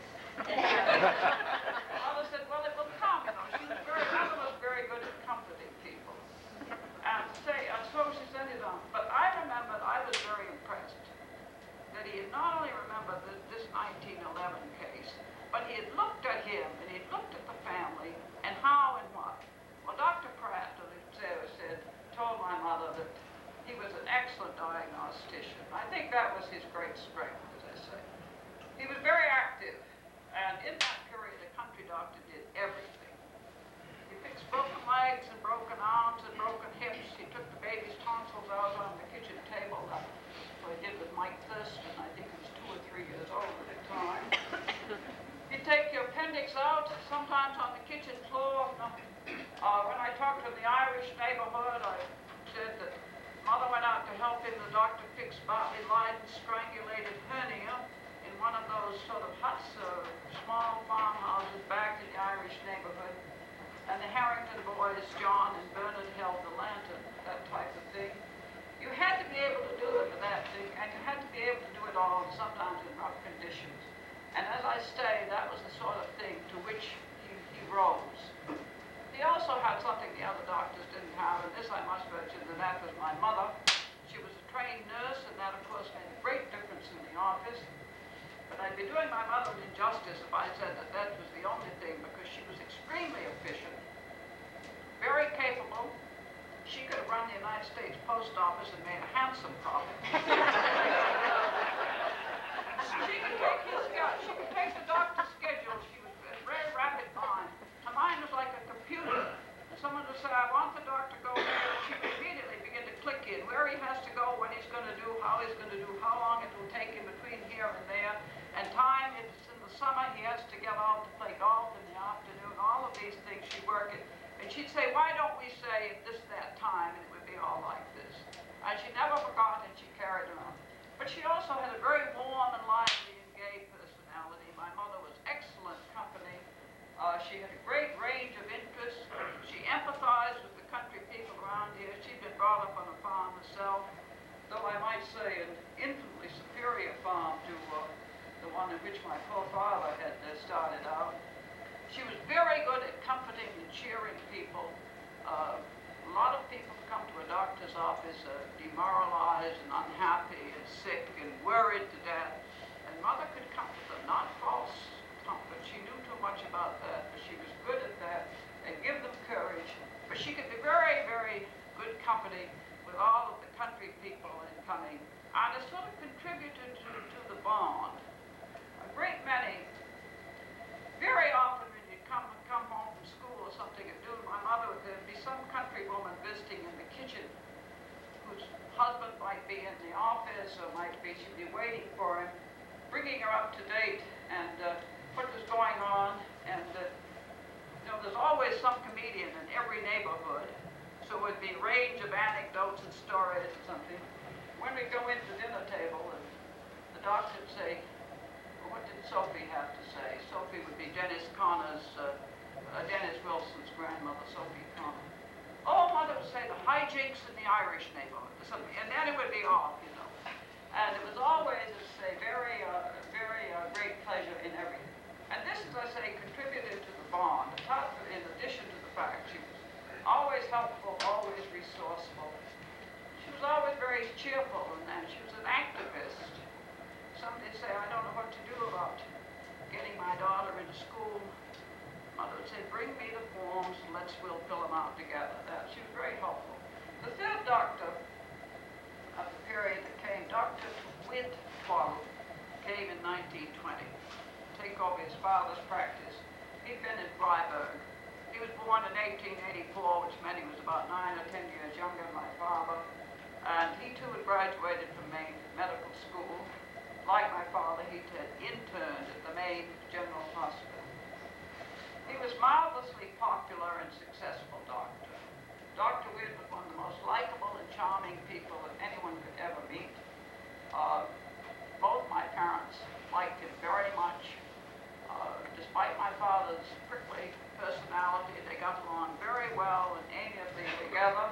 Mother said, well, it will come. You know, mother was very good at comforting people. And so she sent it on. But I remembered, I was very impressed that he had not only remembered this 1911 case, but he had looked at him, and he had looked at the family, and how and what. Well, Dr. Pratt, told my mother that he was an excellent diagnostician. I think that was his great strength, as I say. He was very active, and in that period, the country doctor did everything. He fixed broken legs and broken arms and broken hips. He took the baby's tonsils out on the kitchen table. That's what he did with Mike Thurston. I think he was 2 or 3 years old at the time. He'd take your appendix out, sometimes on the kitchen floor. When I talked to the Irish neighborhood, I said that Mother went out to help him. The doctor fixed Bartley Lyden's strangulated hernia in one of those sort of huts, small farmhouses back in the Irish neighborhood. And the Harrington boys, John and Bernard, held the lantern, that type of thing. You had to be able to do it for that thing, and you had to be able to do it all, sometimes in rough conditions. And as I say, that was the sort of thing to which he rose. He also had something the other doctors didn't have, and this I must mention, and that was my mother. She was a trained nurse, and that, of course, made a great difference in the office. But I'd be doing my mother an injustice if I said that that was the only thing, because she was extremely efficient, very capable. She could have run the United States Post Office and made a handsome profit. She could take the doctor's schedule. She was a very rapid mind. Her mind was like a computer. Someone would say, I want the doctor to go there. She would immediately begin to click in where he has to go, what he's going to do, how he's going to do, how long it will take him between here and there. And time, if it's in the summer, he has to get out to play golf in the afternoon. All of these things she'd work it. And she'd say, why don't we say this, that time, and it would be all like this. And she never forgot, and she carried it on. But she also had a very warm and lively and gay personality. My mother was excellent company. She had a great range of interests. She empathized with the country people around here. She'd been brought up on a farm herself, though I might say an infinitely superior farm to the one in which my poor father had started out. She was very good at comforting and cheering people. A lot of people come to a doctor's office demoralized and unhappy and sick and worried to death. And Mother could comfort them, not false comfort. She knew too much about that, but she was good at that and give them courage. But she could be very, very good company with all of the country people incoming. And it sort of contributed to the bond. A great many, very often when you come home from school or something at noon, my mother would there'd be some country woman visiting in the kitchen whose husband might be in the office or she'd be waiting for him, bringing her up to date and what was going on. And there's always some comedian in every neighborhood, so it would be a range of anecdotes and stories or something. When we go into the dinner table, and the doctor would say, well, what did Sophie have to say? Sophie would be Dennis Wilson's grandmother, Sophie Connor. Oh, Mother would say the hijinks in the Irish neighborhood or something, and then it would be off, And it was always, as I say, very great pleasure in everything. And this, as I say, contributed to the bond, in addition to the fact she was always helpful, always resourceful. She was always very cheerful, and she was an activist. Somebody would say, I don't know what to do about getting my daughter into school. Mother would say, bring me the forms, we'll fill them out together. She was very helpful. The third doctor father's practice. He'd been in Freiburg. He was born in 1884, which meant he was about 9 or 10 years younger than my father. And he too had graduated from Maine Medical School. Like my father, he had interned at the Maine General Hospital. He was marvelously popular and successful doctor. Dr. Witt was one of the most likable and charming people that anyone could ever meet. Both my parents liked him very much. Despite my father's prickly personality, they got along very well and amiably together.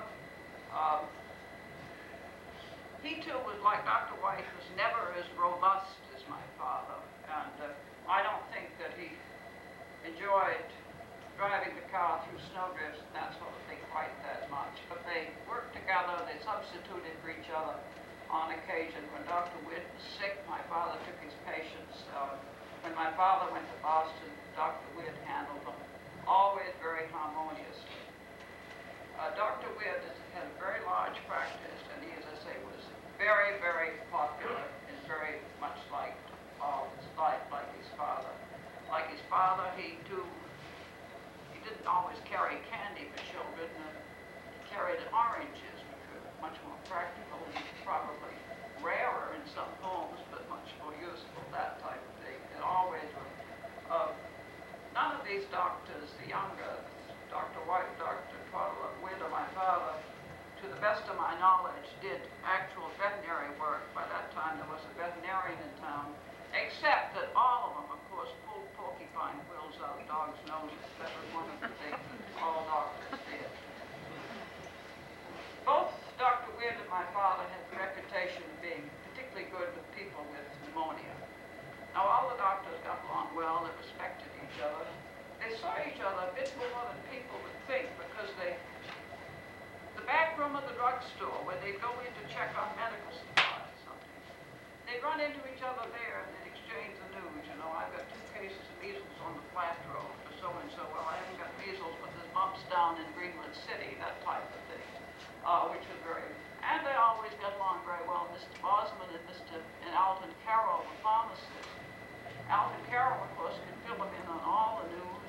He too was like Dr. White, was never as robust as my father, and I don't think that he enjoyed driving the car through snowdrifts and that sort of thing quite that much. But they worked together, they substituted for each other on occasion. When Dr. Witt was sick, my father took his patients. When my father went to Boston, Dr. Witt handled them, always very harmoniously. Dr. Witt had a very large practice, and he, as I say, was very, very popular and very much liked all his life, like his father. Like his father, he didn't always carry candy for children. He carried oranges, which were much more practical and probably rarer in some homes, but much more useful, that type of thing. And always, none of these doctors, the younger, Dr. White, Dr. Witt, or my father, to the best of my knowledge, did actual veterinary work. By that time, there was a veterinarian in town, except that all of them, of course, pulled porcupine quills out of dogs' noses. That was one of the things that all doctors did. Both Dr. Witt and my father had the reputation of being particularly good with people with pneumonia. Now, all the doctors got along well, they respected each other. They saw each other a bit more than people would think, because the back room of the drugstore, where they'd go in to check on medical supplies or something, they'd run into each other there and they'd exchange the news. You know, I've got 2 cases of measles on the flat road for so-and-so. Well, I haven't got measles, but there's mumps down in Greenwood City, that type of thing, which was very... And they always got along very well. Mr. Bosman and Alton Carroll, the pharmacist. Alton Carroll, of course, could fill them in on all the news.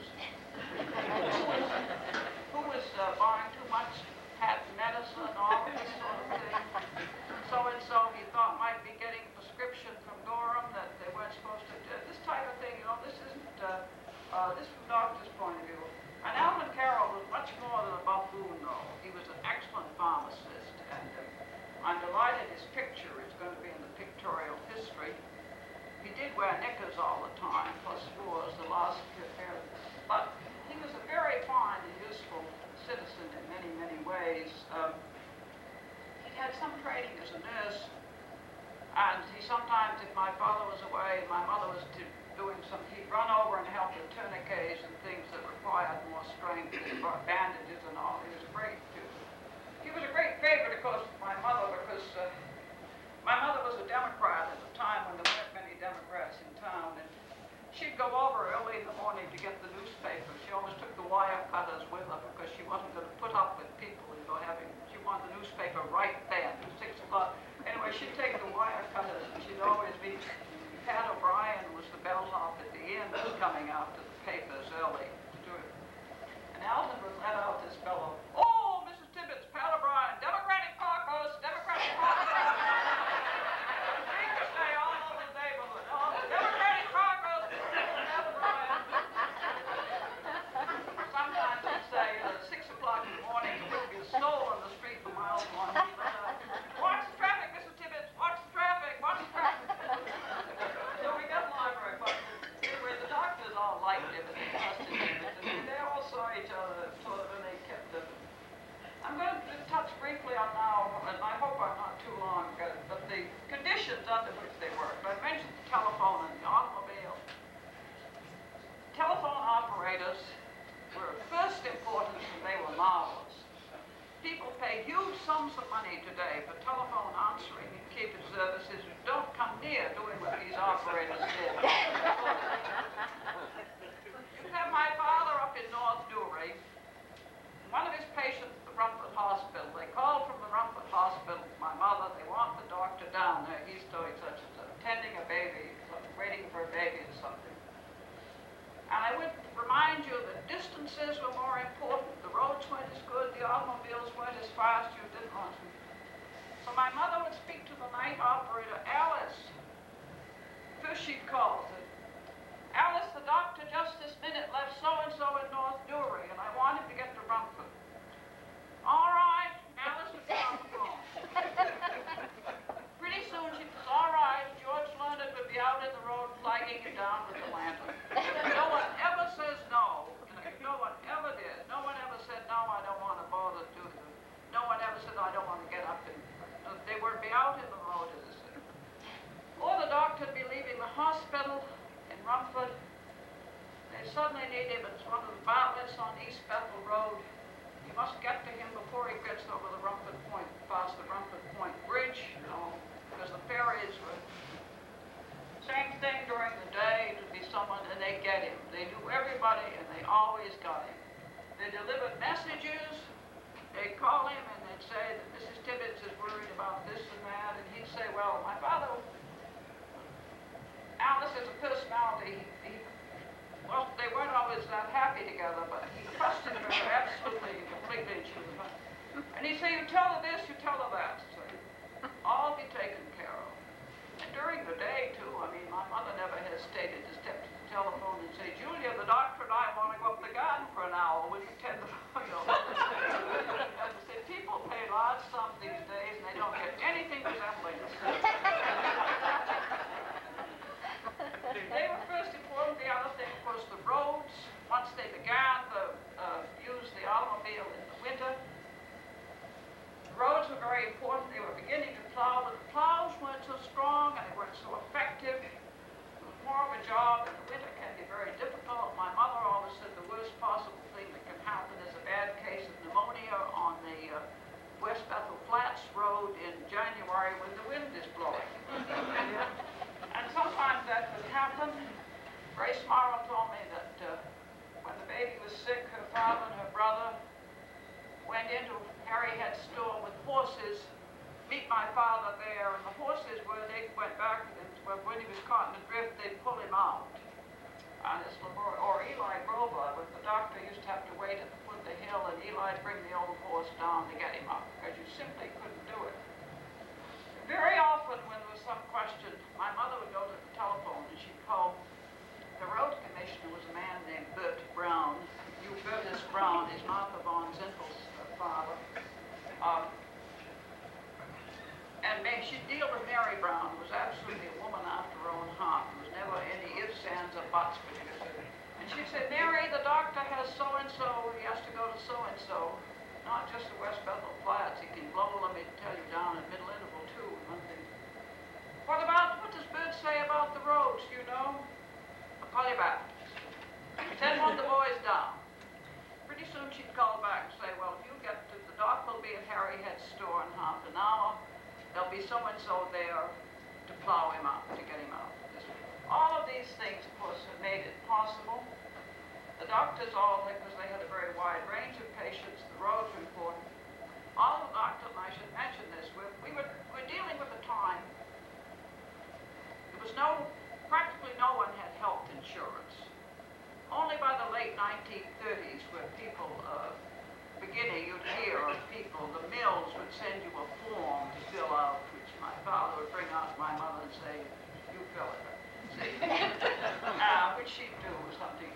Who was buying too much patent medicine, all this sort of thing. So-and-so he thought might be getting a prescription from Durham that they weren't supposed to do. This type of thing, you know, this isn't, this from doctor's point of view. And Alton Carroll was much more than a buffoon, though. He was an excellent pharmacist, and I'm delighted his picture is going to be in the pictorial history. He did wear knickers all the time, plus fours, the last pair. But he was a very fine and useful citizen in many, many ways. He had some training as a nurse, and he sometimes, if my father was away and my mother was doing some, he'd run over and help with tourniquets and things that required more strength, bandages and all. He was great, too. He was a great favorite, of course, with my mother, because my mother was a Democrat at the time when there weren't many Democrats in town, and she'd go over early in the morning to get the newspaper. She always took the wire cutters with her because she wasn't going to put up with people, you know, she wanted the newspaper right then, at 6 o'clock. Anyway, she'd take the wire cutters, and she'd always be, Pat O'Brien was the bellhop at the inn that was coming out to the papers early to do it. And Alton would let out this fellow, "Oh, Mrs. Tibbetts, Pat O'Brien, Democratic caucus, Democratic caucus." He could say all over the neighborhood, "Oh, Democratic caucus, Pat O'Brien." Sometimes he'd say, at 6 o'clock in the morning, there would be a soul on the street for miles long. He'd let out, "Watch the traffic, Mrs. Tibbetts, watch the traffic, watch the traffic." So we got along very much. Anyway, the doctors all liked him and they trusted him, and they all saw each other sort of, and they kept them. I'm going to touch briefly on now, and I hope I'm not too long, but the conditions under which they worked. I mentioned the telephone and the automobile. Telephone operators were of first importance, and they were marvelous. People pay huge sums of money today for telephone answering and keeping services who don't come near doing what these operators did. You have my father up in North Newry. One of his patients at the Rumford Hospital, they called from the Rumford Hospital to my mother. They want the doctor down there. He's doing such and such, tending a baby, waiting for a baby or something. remind you that distances were more important. The roads weren't as good, the automobiles weren't as fast, you didn't want to. So my mother would speak to the night operator, Alice. First she'd call, say, Alice, the doctor just this minute left so-and-so in North Newry, and I want him to get to Rumford. All right, Alice would get on the phone. Pretty soon she was, all right, George Leonard would be out in the road flagging you down with the lantern. No one ever says no. No one ever did. No one ever said, no, I don't want to bother to do this. No one ever said, I don't want to get up and... They would be out in the road, as I said. Or the doctor would be leaving the hospital in Rumford. They suddenly need him at one of the Bartletts on East Bethel Road. You must get to him before he gets over the Rumford Point, past the Rumford Point Bridge, you know, because the ferries were... Same thing during the day, it would be someone, and they get him. They knew everybody, and they always got him. They delivered messages, they'd call him, and they'd say that Mrs. Tibbetts is worried about this and that, and he'd say, well, my father, Alice is a personality. Well, they weren't always that happy together, but he trusted her absolutely, completely, and she was fine. And he'd say, you tell her this, you tell her that. So all be taken care of. And during the day, too, I mean, my mother never hesitated to step to the telephone and say, Julia, the doctor and I want to go up the garden for an hour. Will you tend the phone? And say, people pay large sums these days, and they don't get anything resembling this. They were first informed. The other thing was the roads. Once they began to use the automobile in the winter, the roads were very important. They were beginning to plow, but the plows weren't so strong and they weren't so effective. It was more of a job, and the winter can be very difficult. My mother always said the worst possible thing that can happen is a bad case of pneumonia on the West Bethel Flats Road in January when the wind is blowing. And sometimes that would happen. Grace Morrow told me that when the baby was sick, her father and her brother went into Harry Head's store with horses, meet my father there, and the horses, they went back, and when he was caught in the drift, they'd pull him out. On his laboratory, or Eli Grover, but the doctor used to have to wait at the foot of the hill, and Eli'd bring the old horse down to get him up, because you simply couldn't do it. Very often when there was some question, my mother would go to the telephone and she'd call. The road commissioner was a man named Bert Brown. Bertus Brown is Martha Von Zinkel's father. And she'd deal with Mary Brown, who was absolutely a woman after her own heart. There was never any ifs, ands, or buts between her. And she'd say, Mary, the doctor has so-and-so, he has to go to so-and-so. Not just the West Bethel Flats, he can blow them, he'd tell you down at Middle Interval too. What does Bert say about the roads, you know? I'll call you back. Send one of the boys down. Pretty soon she'd call back and say, well, if you get to, the doc will be at Harry Head's store in half an hour. There'll be so-and-so there to plow him up, to get him out. All of these things, of course, have made it possible. The doctors all, because they had a very wide range of patients, the roads were important. All the doctors, and I should mention this, we're dealing with a time. There was practically no one had health insurance. Only by the late 1930s were people beginning, you'd hear of people, the mills would send you a form to fill out, which my father would bring out to my mother and say, you fill it. See? Which she'd do or something.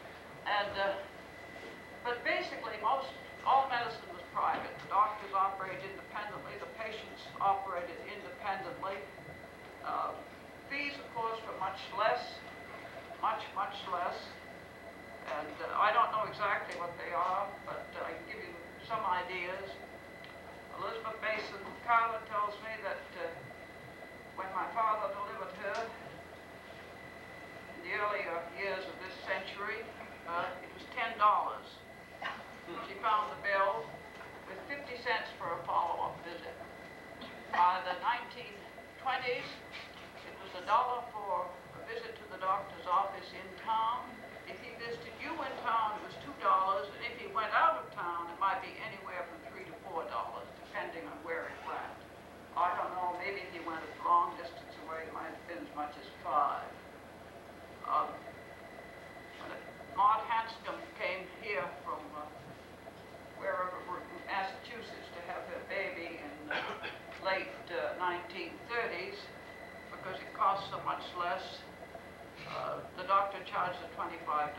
But basically, all medicine was private. The doctors operated independently. The patients operated independently. Fees, of course, were much less, much less. And I don't know exactly what they are, but I can give you some ideas. Elizabeth Mason Carter tells me that when my father delivered her, in the earlier years of this century, it was $10. She found the bill with 50 cents for a follow-up visit. By the 1920s, it was $1 for a visit to the doctor's office in town. If he visited you in town, it was $2, and if he went out of town, it might be anywhere from $3 to $4, depending on where it went. I don't know, maybe if he went a long distance away, it might have been as much as $5. Maud Hanscom cost so much less, the doctor charged the $25.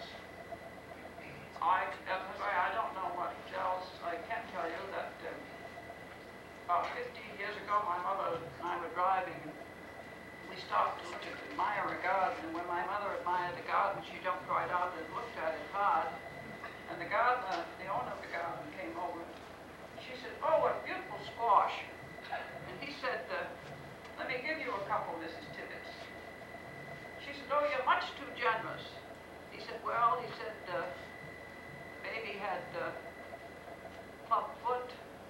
I don't know what else. I can tell you that about 15 years ago, my mother and I were driving, and we stopped to admire a garden, and when my mother admired the garden, she jumped right out and looked at it hard, and the gardener, the owner of the garden, came over. She said, "Oh, what beautiful squash." And he said, "Let me give you a couple, Mrs. Tibbetts." She said, "Oh, you're much too generous." He said, "Well," he said, "baby had club foot.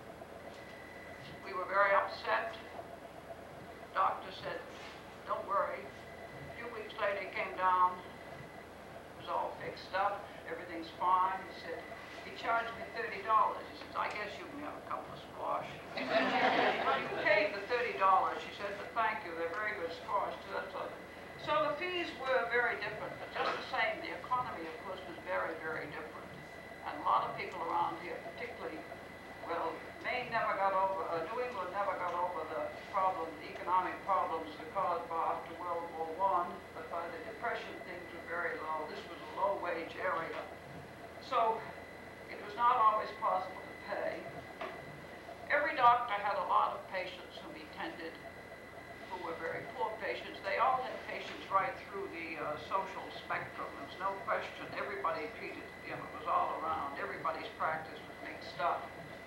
We were very upset. Doctor said, don't worry." A few weeks later, he came down. It was all fixed up. Everything's fine. He said, he charged me $30. He says, "I guess you can have a couple of squash." Well, you paid the $30, she said, "but thank you. They're very good squash, too." So the fees were very different, but just the same, the economy, of course, was very, very different. And a lot of people around here, particularly, well, Maine never got over, New England never got over the economic problems caused by after World War I, but by the Depression, things were very low. This was a low-wage area. So it was not always possible to pay. Every doctor had a lot of patients whom he tended who were very poor patients. They all had patients right through the social spectrum. There's no question. Everybody treated them. It was all around. Everybody's practice was mixed up.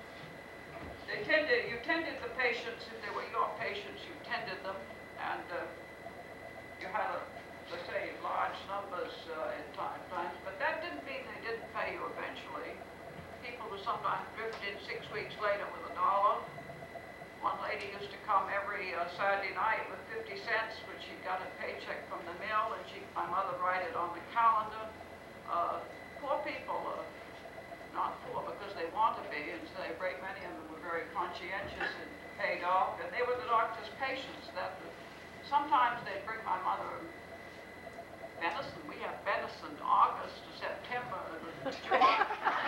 You tended the patients. If they were your patients, you tended them. And you had, let's say, large numbers at times. But that didn't mean they didn't pay you eventually. People would sometimes drift in 6 weeks later with $1. One lady used to come every Saturday night with 50 cents, which she got a paycheck from the mill, and my mother write it on the calendar. Poor people, not poor because they want to be, and so many of them were very conscientious and paid off, and they were the doctor's patients. Sometimes they'd bring my mother venison. We have venison August to September, July.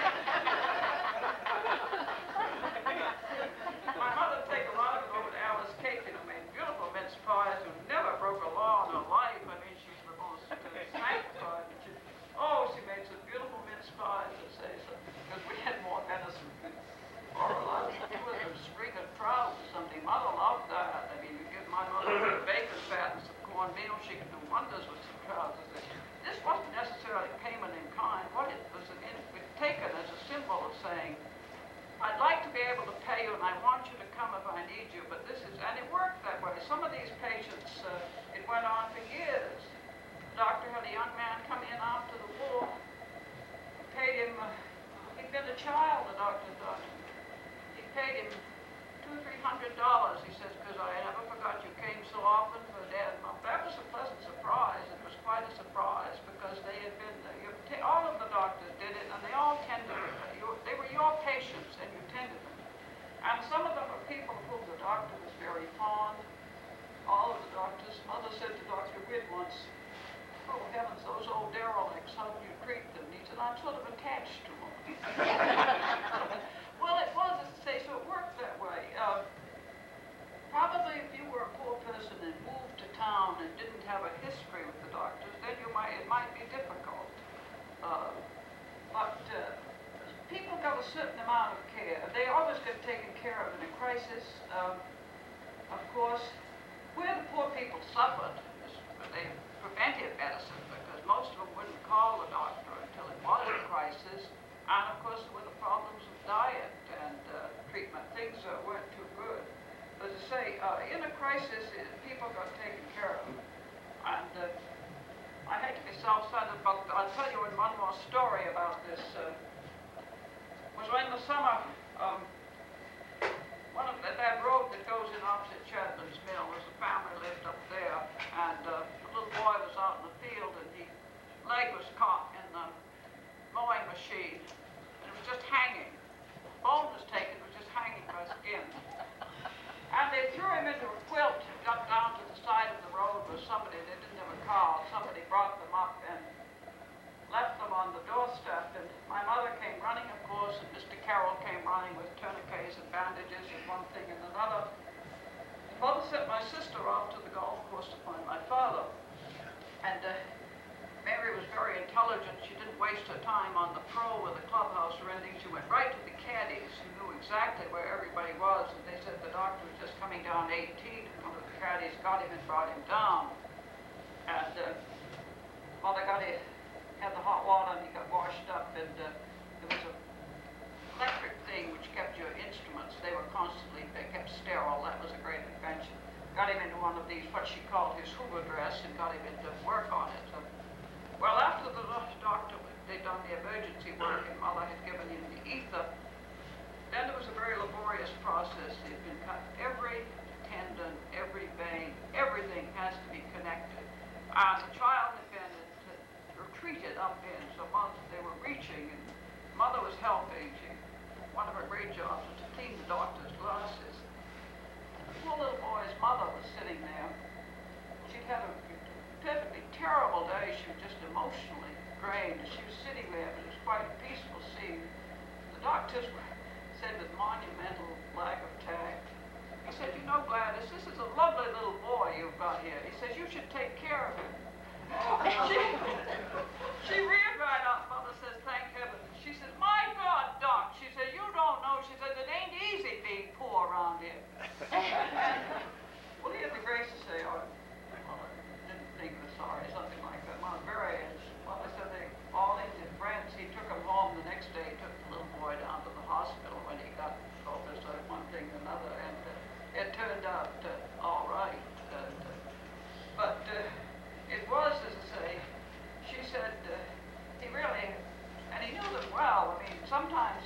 My mother would take a lot of it over to Alice Cake, made beautiful mince pies who never broke a law in her life. I mean, she's the most sanctified. She made some beautiful mince pies, to say so, because we had more venison or a lot. It was a spring of trout or something. Mother loved that. I mean, you give my mother bacon fat and some cornmeal, she could do wonders with some trout. This wasn't necessarily payment in kind. What it was taken as a symbol of saying, I'd like to be able to pay you, and I want you to come if I need you, but this is, and it worked that way. Some of these patients, it went on for years. The doctor had a young man come in after the war, paid him, he'd been a child, the doctor thought. He paid him $200 or $300, he says, because I never forgot you came so often for Dad and Mom. That was a pleasant surprise. It was quite a surprise, because they had been, all of the doctors did it, and they all tended it. They were your patients, and you tended them. And some of them were people whom the doctor was very fond. All of the doctors. Mother said to Dr. Witt once, "Oh, heavens, those old derelicts, how do you treat them?" He said, "I'm sort of attached to them." Well, it was, as I say, so it worked that way. Probably if you were a poor person and moved to town and didn't have a history with the doctors, then it might be difficult. But people got a certain amount of care. They always get taken care of in a crisis. Of course, where the poor people suffered, they preventive medicine, because most of them wouldn't call the doctor until it was a crisis. And of course, there were the problems of diet and treatment. Things weren't too good. But to say, in a crisis, people got taken care of. And I hate to be self-centered, but I'll tell you one more story about this. Was when the summer, that road that goes in opposite Chapman's Mill, there's a family lived up there, and the little boy was out in the field, and his leg was caught in the mowing machine, and it was just hanging. The bone was taken, it was just hanging by skin. And they threw him into a quilt and got down to the side of the road where they didn't have a car. Somebody brought them up and left them on the doorstep. And my mother came running, of course, and Mr. Carroll came running with tourniquets and bandages and one thing and another. Mother sent my sister off to the golf course to find my father. And Mary was very intelligent. She didn't waste her time on the pro or the clubhouse or anything. She went right to the caddies who knew exactly where everybody was. And they said the doctor was just coming down 18th. And one of the caddies got him and brought him down. And Mother had the hot water and he got washed up. And there was a electric thing which kept your instruments. They kept sterile. That was a great invention. Got him into one of these, what she called his Hoover dress, and got him into work on it. So, well, after the doctor, they'd done the emergency work, and Mother had given him the ether, then there was a very laborious process. He'd been cut every tendon, every vein, everything has to be connected. The child had been retreated up in, so they were reaching, and Mother was helping. One of her great jobs was to clean the doctor's glasses. The poor little boy's mother was sitting there. She'd had a perfectly terrible day. She was just emotionally drained. She was sitting there, but it was quite a peaceful scene. The doctors said with monumental lack of tact, he said, "You know, Gladys, this is a lovely little boy you've got here." He says, "You should take care of him." She reared right up. Mother says, "Thank heaven." She said, "My God, Doc," she said, "you don't know." She said, "It ain't easy being poor around here." Well, he had the grace to say, "Oh, Mother didn't think of it, sorry," something like that. Mother very, Mother said they all his friends. He took them home the next day. He took the little boy down to the hospital when he got focused on one thing and another, and it turned out all right. But it was, as I say, she said, he really, and he knew them well. I mean, sometimes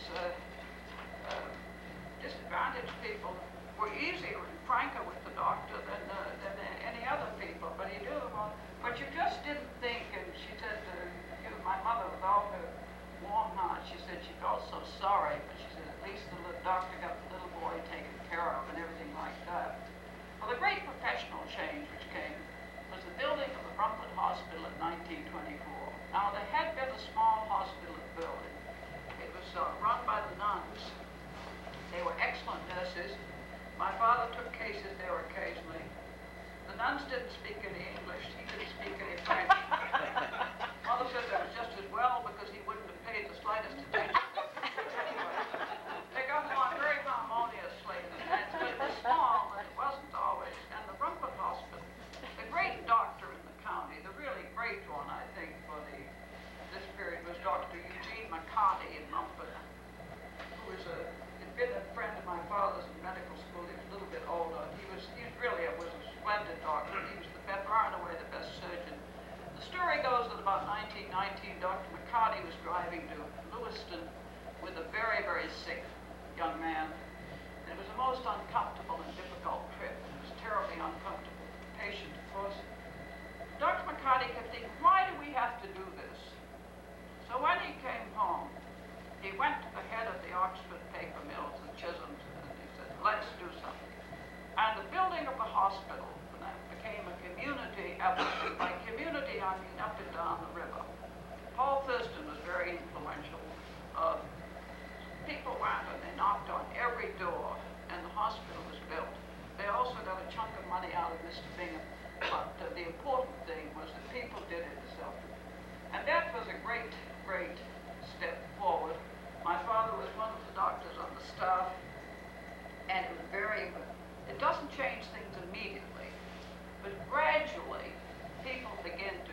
disadvantaged people were easier and franker with the doctor than any other people, but he knew them all. But you just didn't think, and she said, my mother, with all her warm heart, she said she felt so sorry, but she said at least the doctor got the little boy taken care of and everything like that. Well, the great professional change which came was the building of the Brumpet Hospital in 1924. Now, there had been a small hospital building. It was run by the nuns. They were excellent nurses. My father took cases there occasionally. The nuns didn't speak any English. He didn't speak any French. Mother said that was just as well because he wouldn't have paid the slightest attention. Anyway, they got along very harmoniously. But it was small, and it wasn't always. And the Brumpet Hospital, the great doctor in the county, the really great one, I think, for this period was Dr. Eugene McCarty in Brumpet, who had been a friend of my father's in medical school. He was a little bit older. He was a splendid doctor. He was far and away the best surgeon. The story goes that about 1919, Dr. McCarty was driving to Lewiston with a very, very sick young man. And it was a most uncomfortable and difficult trip. It was terribly uncomfortable for the patient, of course. Dr. McCarty kept thinking, why do we have to do this? So when he came home, he went to the head of the Oxford paper mills, the Chisholms, and he said, let's do something. And the building of the hospital became a community effort. By community, I mean up and down the river. Paul Thurston was very influential. People went and they knocked on every door, and the hospital was built. They also got a chunk of money out of Mr. Bingham, but the important thing was that people did it so. And that was a great, great step forward. My father was one of the doctors on the staff, and it was it doesn't change things immediately, but gradually people begin to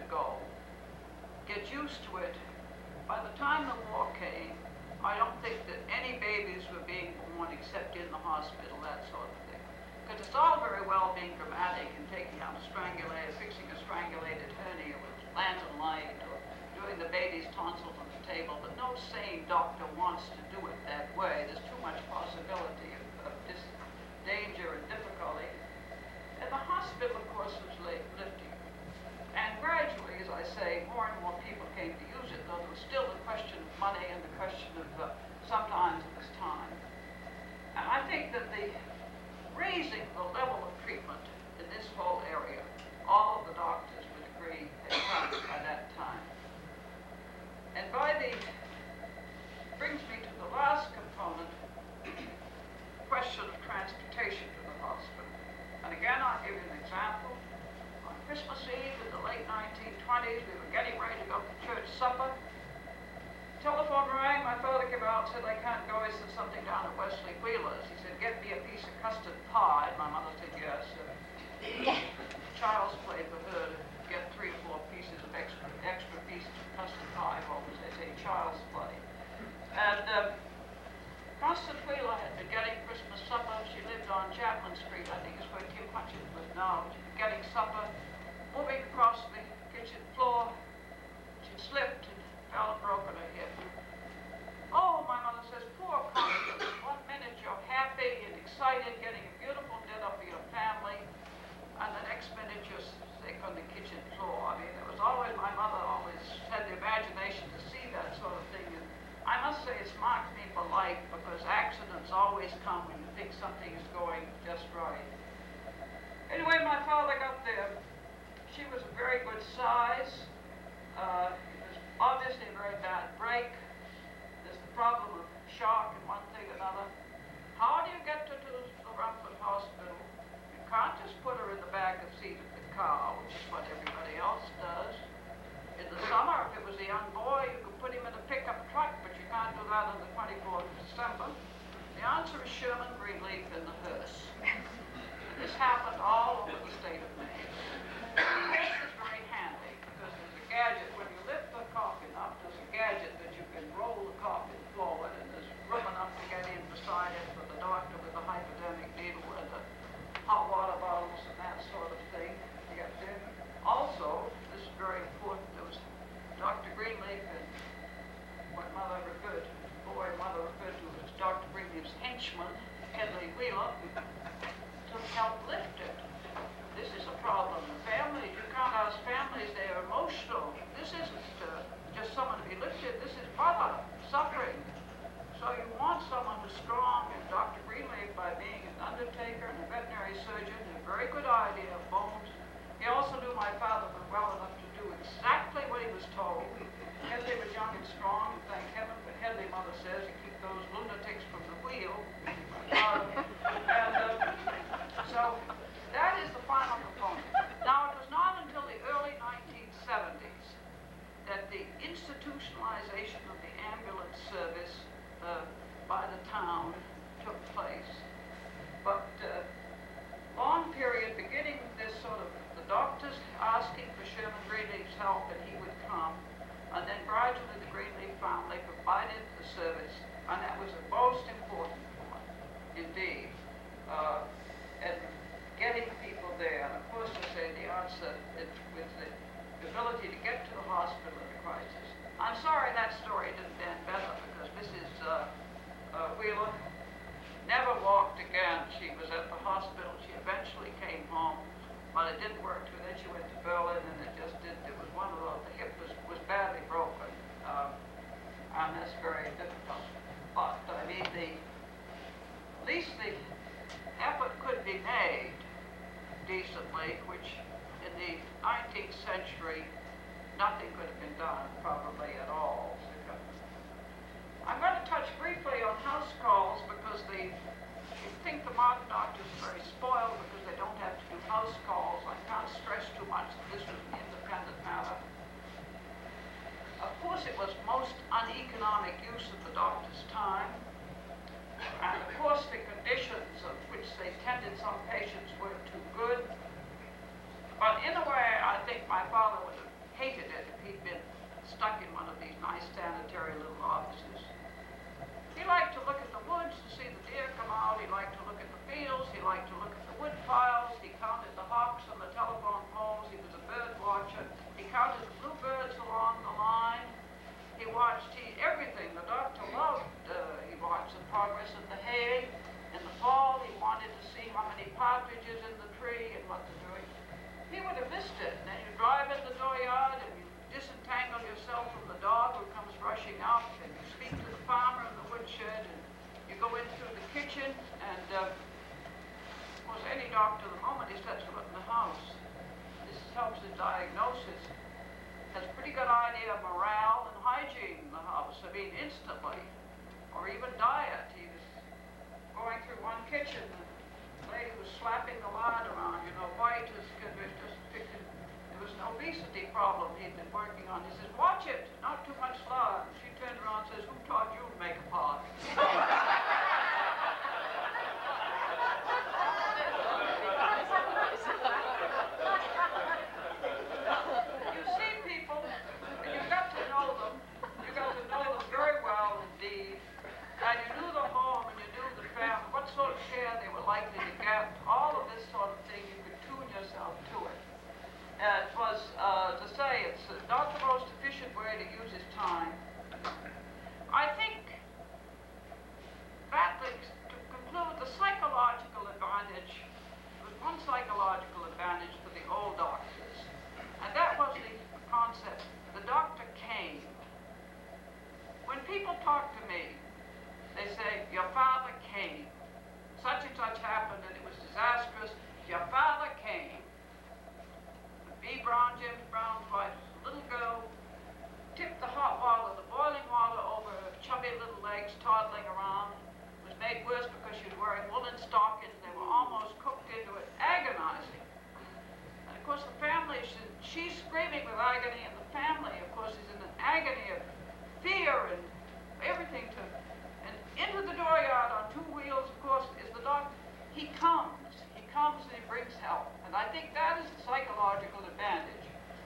get used to it. By the time the war came, I don't think that any babies were being born except in the hospital, that sort of thing. Because it's all very well being dramatic and taking out fixing a strangulated hernia with lantern light, or doing the baby's tonsils on the table, but no sane doctor wants to do it that way. There's too much possibility of this danger and difficulty. And the hospital, of course, was lifting. And gradually, as I say, more and more people came to use it, though there was still the question of money and the question of sometimes it was time. And I think that the raising the level of treatment in this whole area, all of the doctors would agree had come by that time. And brings me to the last component, Christmas Eve in the late 1920s. We were getting ready to go to church supper. Telephone rang. My father came out and said, I can't go. He said, something down at Wesley Wheeler's. He said, get me a piece of custard pie. My mother said, yes. Child's play for her to get 3 or 4 pieces of extra pieces of custard pie, or as they say, child's play. And Constance Wheeler had been getting Christmas supper. She lived on Chapman Street, I think is where Kim Hutchins was now. She'd been getting supper, moving across the kitchen floor. She slipped and fell and broken her hip. Oh, my mother says, poor Constance. 1 minute you're happy and excited, getting a beautiful dinner for your family, and the next minute you're sick on the kitchen floor. I mean, it was always, my mother always had the imagination to see that sort of thing. And I must say it's marked me for life, because accidents always come when you think something is going just right. Anyway, my father got there. She was a very good size. It was obviously a very bad break. There's the problem of shock and one thing or another. How do you get her to the Rumford Hospital? You can't just put her in the back of seat of the car, which is what everybody else does. In the summer, if it was a young boy, you could put him in a pickup truck, but you can't do that on the 24th of December. The answer is Sherman Greenleaf in the hearse. This happened all over the state of Maine. The hearse is very handy, because there's a gadget. When you lift the coffin up, there's a gadget that you can roll the coffin forward, and there's room enough to get in beside it for the doctor with the hypodermic needle and the hot water bottles and that sort of thing to get there. Also, this is very important, there was Dr. Greenleaf and what mother referred to, mother referred to as Dr. Greenleaf's henchman, Henry Wheeler, to help lift it. This is a problem. The families, you can't ask families, they're emotional. This isn't just someone to be lifted, this is mother suffering. So you want someone who's strong, and Dr. Greenleaf, by being an undertaker and a veterinary surgeon, had a very good idea of bones. He also knew my father well enough to do exactly what he was told. Hedley was young and strong, and thank heaven for Hedley, mother says, to keep those lunatics from the wheel. So that is the final component. Now, it was not until the early 1970s that the institutionalization of the ambulance service by the town took place. But long period, beginning with this sort of, the doctors asking for Sherman Greenleaf's help, and he would come, and then gradually the Greenleaf family provided the service, and that was the most important one, indeed, and getting people there. And of course, I say the answer with the ability to get to the hospital in a crisis. I'm sorry that story didn't end better, because Mrs. Wheeler never walked again. She was at the hospital. She eventually came home, but it didn't work. Then she went to Berlin, and it just didn't. It was one of those, the hip was badly broken, and that's very difficult. But I mean, at least the effort could be made decently, which in the 19th century, nothing could have been done probably at all. I'm going to touch briefly on house calls, because you think the modern doctors are very spoiled because they don't have to do house calls. I can't stress too much that this was an independent matter. Of course, it was most uneconomic use of the doctor's time. And of course, the conditions of which they tended some patients weren't too good. But in a way, I think my father would have hated it if he'd been stuck in one of these nice sanitary little offices. He liked to look at the woods to see the deer come out. He liked to look at the fields. He liked to look at the wood piles. He counted the hawks on the telephone poles. He was a bird watcher. He counted the bluebirds along the line. He watched everything. The doctor loved. He watched the progress of the hay. In the fall, he wanted to see how many partridges in the tree and what they're doing. He would have missed it. And then you drive in the dooryard and you disentangle yourself from the dog who comes rushing out, and you speak to the farmer in the woodshed, and you go in through the kitchen, and of course any doctor, the moment he sets foot in the house, this helps in diagnosis, has a pretty good idea of morale and hygiene in the house. I mean, instantly. Or even diet. He was going through one kitchen, the lady was slapping the lard around, white as could be, just picking was an obesity problem he'd been working on. He says, watch it, not too much flour. She turned around and says, who taught you to make a pot? You see people, and you got to know them. You got to know them very well indeed. And you knew the home and you knew the family, what sort of care they were likely to get, all of this sort of thing, you could tune yourself to it. It was, to say, it's not the most efficient way to use his time. I think that, to conclude, the psychological advantage, there was one psychological advantage for the old doctors, and that was the concept, the doctor came. When people talk to me, they say, your father came. Such and such happened and it was disastrous. Your father came. B. Brown, James Brown's wife, little girl, tipped the hot water, the boiling water over her chubby little legs, toddling around. It was made worse because she was wearing woolen stockings. They were almost cooked into it, agonizing. And of course the family, she's screaming with agony, and the family, of course, is in an agony of fear and everything to... Into the dooryard on two wheels, of course, is the doctor. He comes and he brings help. And I think that is the psychological advantage.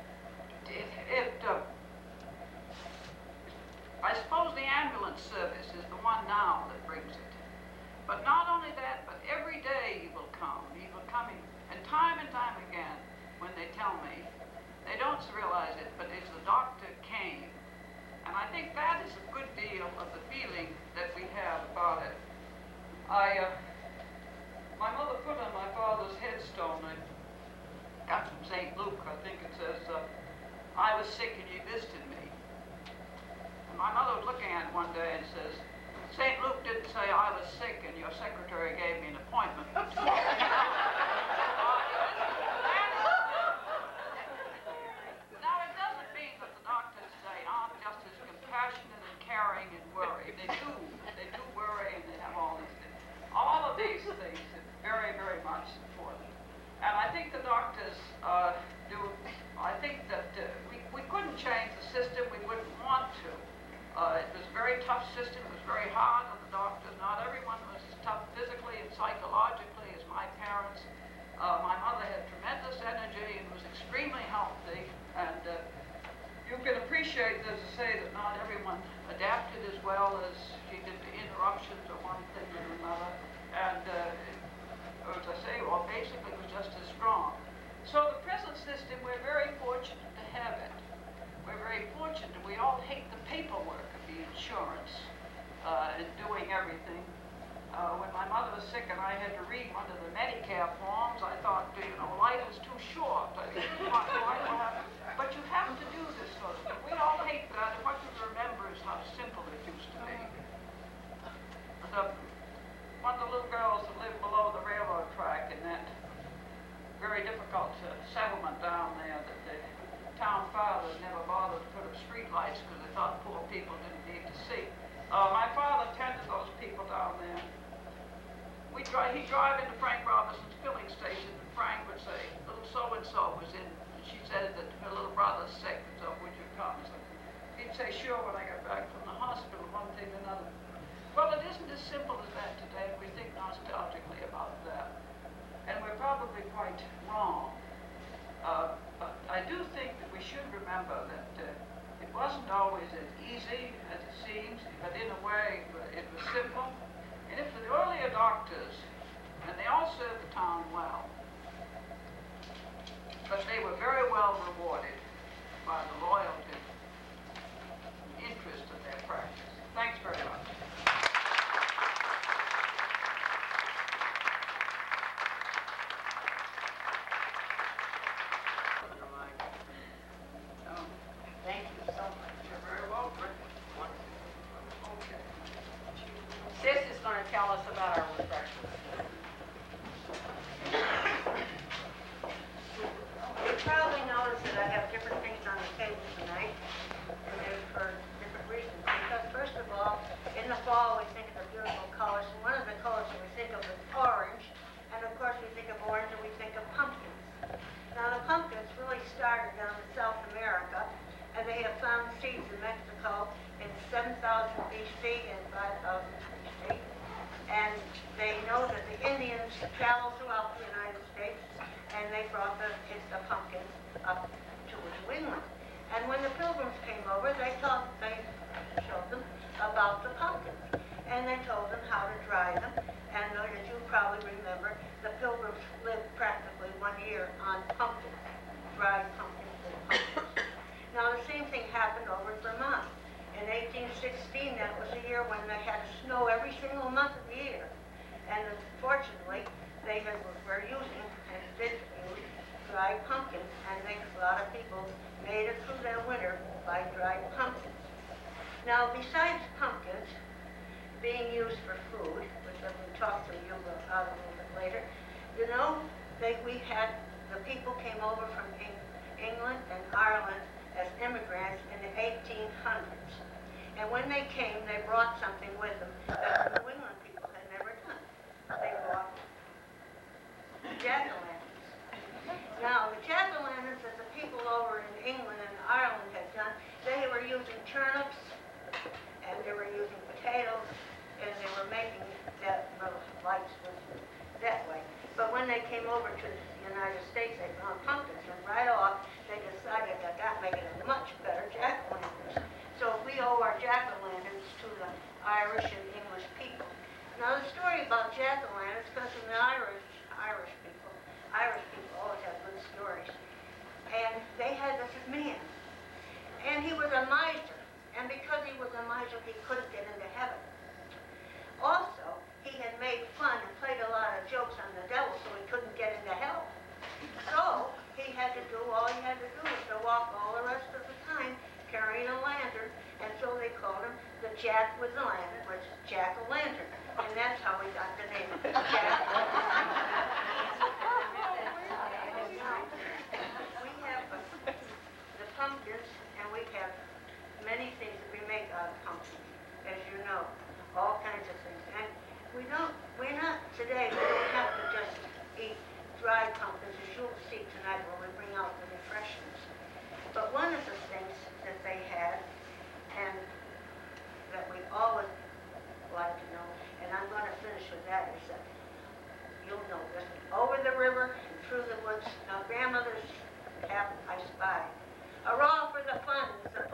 I suppose the ambulance service is the one now that brings it. But not only that, but every day he will come. He will come in, and time again, when they tell me, they don't realize it, but it's the doctor came. And I think that is a good deal of the feeling that we have about it. My mother put on my father's headstone, I got from St. Luke, I think it says, I was sick and you visited me. And my mother was looking at it one day and says, St. Luke didn't say I was sick and your secretary gave me an appointment. Now, it doesn't mean that the doctors today aren't just as compassionate and caring and worry. They do worry, and they have all these things. All of these things are very, very much important. And I think the doctors do. I think that we couldn't change the system. We wouldn't want to. It was a very tough system. It was very hard on the doctors. Not everyone was as tough physically and psychologically as my parents. My mother had tremendous energy and was extremely healthy. And you can appreciate, as I say, that not everyone adapted as well as she did to interruptions or one thing or another. And as I say, well, basically was just as strong. So the present system, we're very fortunate to have it. We're very fortunate. We all hate the paperwork of the insurance and doing everything. When my mother was sick and I had to read one of the Medicare forms, I thought, you know, life is too short. But you have to do this sort of thing. We all hate that, and what you remember is how simple it used to be. One of the little girls that lived below the railroad track in that very difficult settlement down there that the town fathers never bothered to put up street lights because they thought poor people didn't need to see. My father tended those people down there. He'd drive into Frank Robinson's filling station, and Frank would say, little so-and-so was in, and she said that her little brother's sick, and so would you come? So he'd say, sure, when I get back from the hospital, one thing or another. Well, it isn't as simple as that today. We think nostalgically about that. And we're probably quite wrong. But I do think that we should remember that it wasn't always as easy as it seems, but in a way, it was simple. And if the earlier doctors, and they all served the town well, but they were very well rewarded by the loyalty and interest of their practice. Thanks very much. Thank you so much. You're very welcome. Okay. Sis is going to tell us about our refreshments. You probably noticed that I have different things on the table that the Indians traveled throughout the United States, and they brought the pumpkins up to New England. And when the Pilgrims came over, they showed them about the pumpkins, and they told them how to dry them. And as you probably remember, the Pilgrims lived practically 1 year on pumpkins, dried pumpkins and pumpkins. Now the same thing happened over in Vermont. In 1816, that was the year when they had snow every single month of the year. And unfortunately, they were using, and did use, dried pumpkins, and a lot of people made it through that winter by dried pumpkins. Now, besides pumpkins being used for food, which I'm going to talk to you about a little bit later, you know, the people came over from England and Ireland as immigrants in the 1800s. And when they came, they brought something with them that the New England people had never done. They brought jack-o'-lanterns. Now, the jack-o'-lanterns that the people over in England and Ireland had done, they were using turnips, and they were using potatoes, and they were making that little lights that way. But when they came over to the United States, they found pumpkins, and right off, they decided that made it a much better jack-o'-lanterns. So we owe our jack-o'-lanterns to the Irish and English people. Now the story about jack-o'-lanterns comes from the Irish people always have good stories. And they had this man, and he was a miser. And because he was a miser, he couldn't get into heaven. Also, he had made fun and played a lot of jokes on the devil, so he couldn't get into hell. So all he had to do was to walk all the rest of the time carrying a lantern, and so they called him the Jack with the Lantern, which is Jack-o'-lantern. And that's how he got the name, Jack-o'-lantern. We have the pumpkins, and we have many things that we make out of pumpkins, as you know, all kinds of things. And we don't have to just eat dried pumpkins, as you'll see tonight when we bring out the refreshments. But one of the things that they had, and that we always like to know, and I'm going to finish with that, is that you'll know this, over the river and through the woods. Now grandmother's cap I spy. Hurrah for the funds, the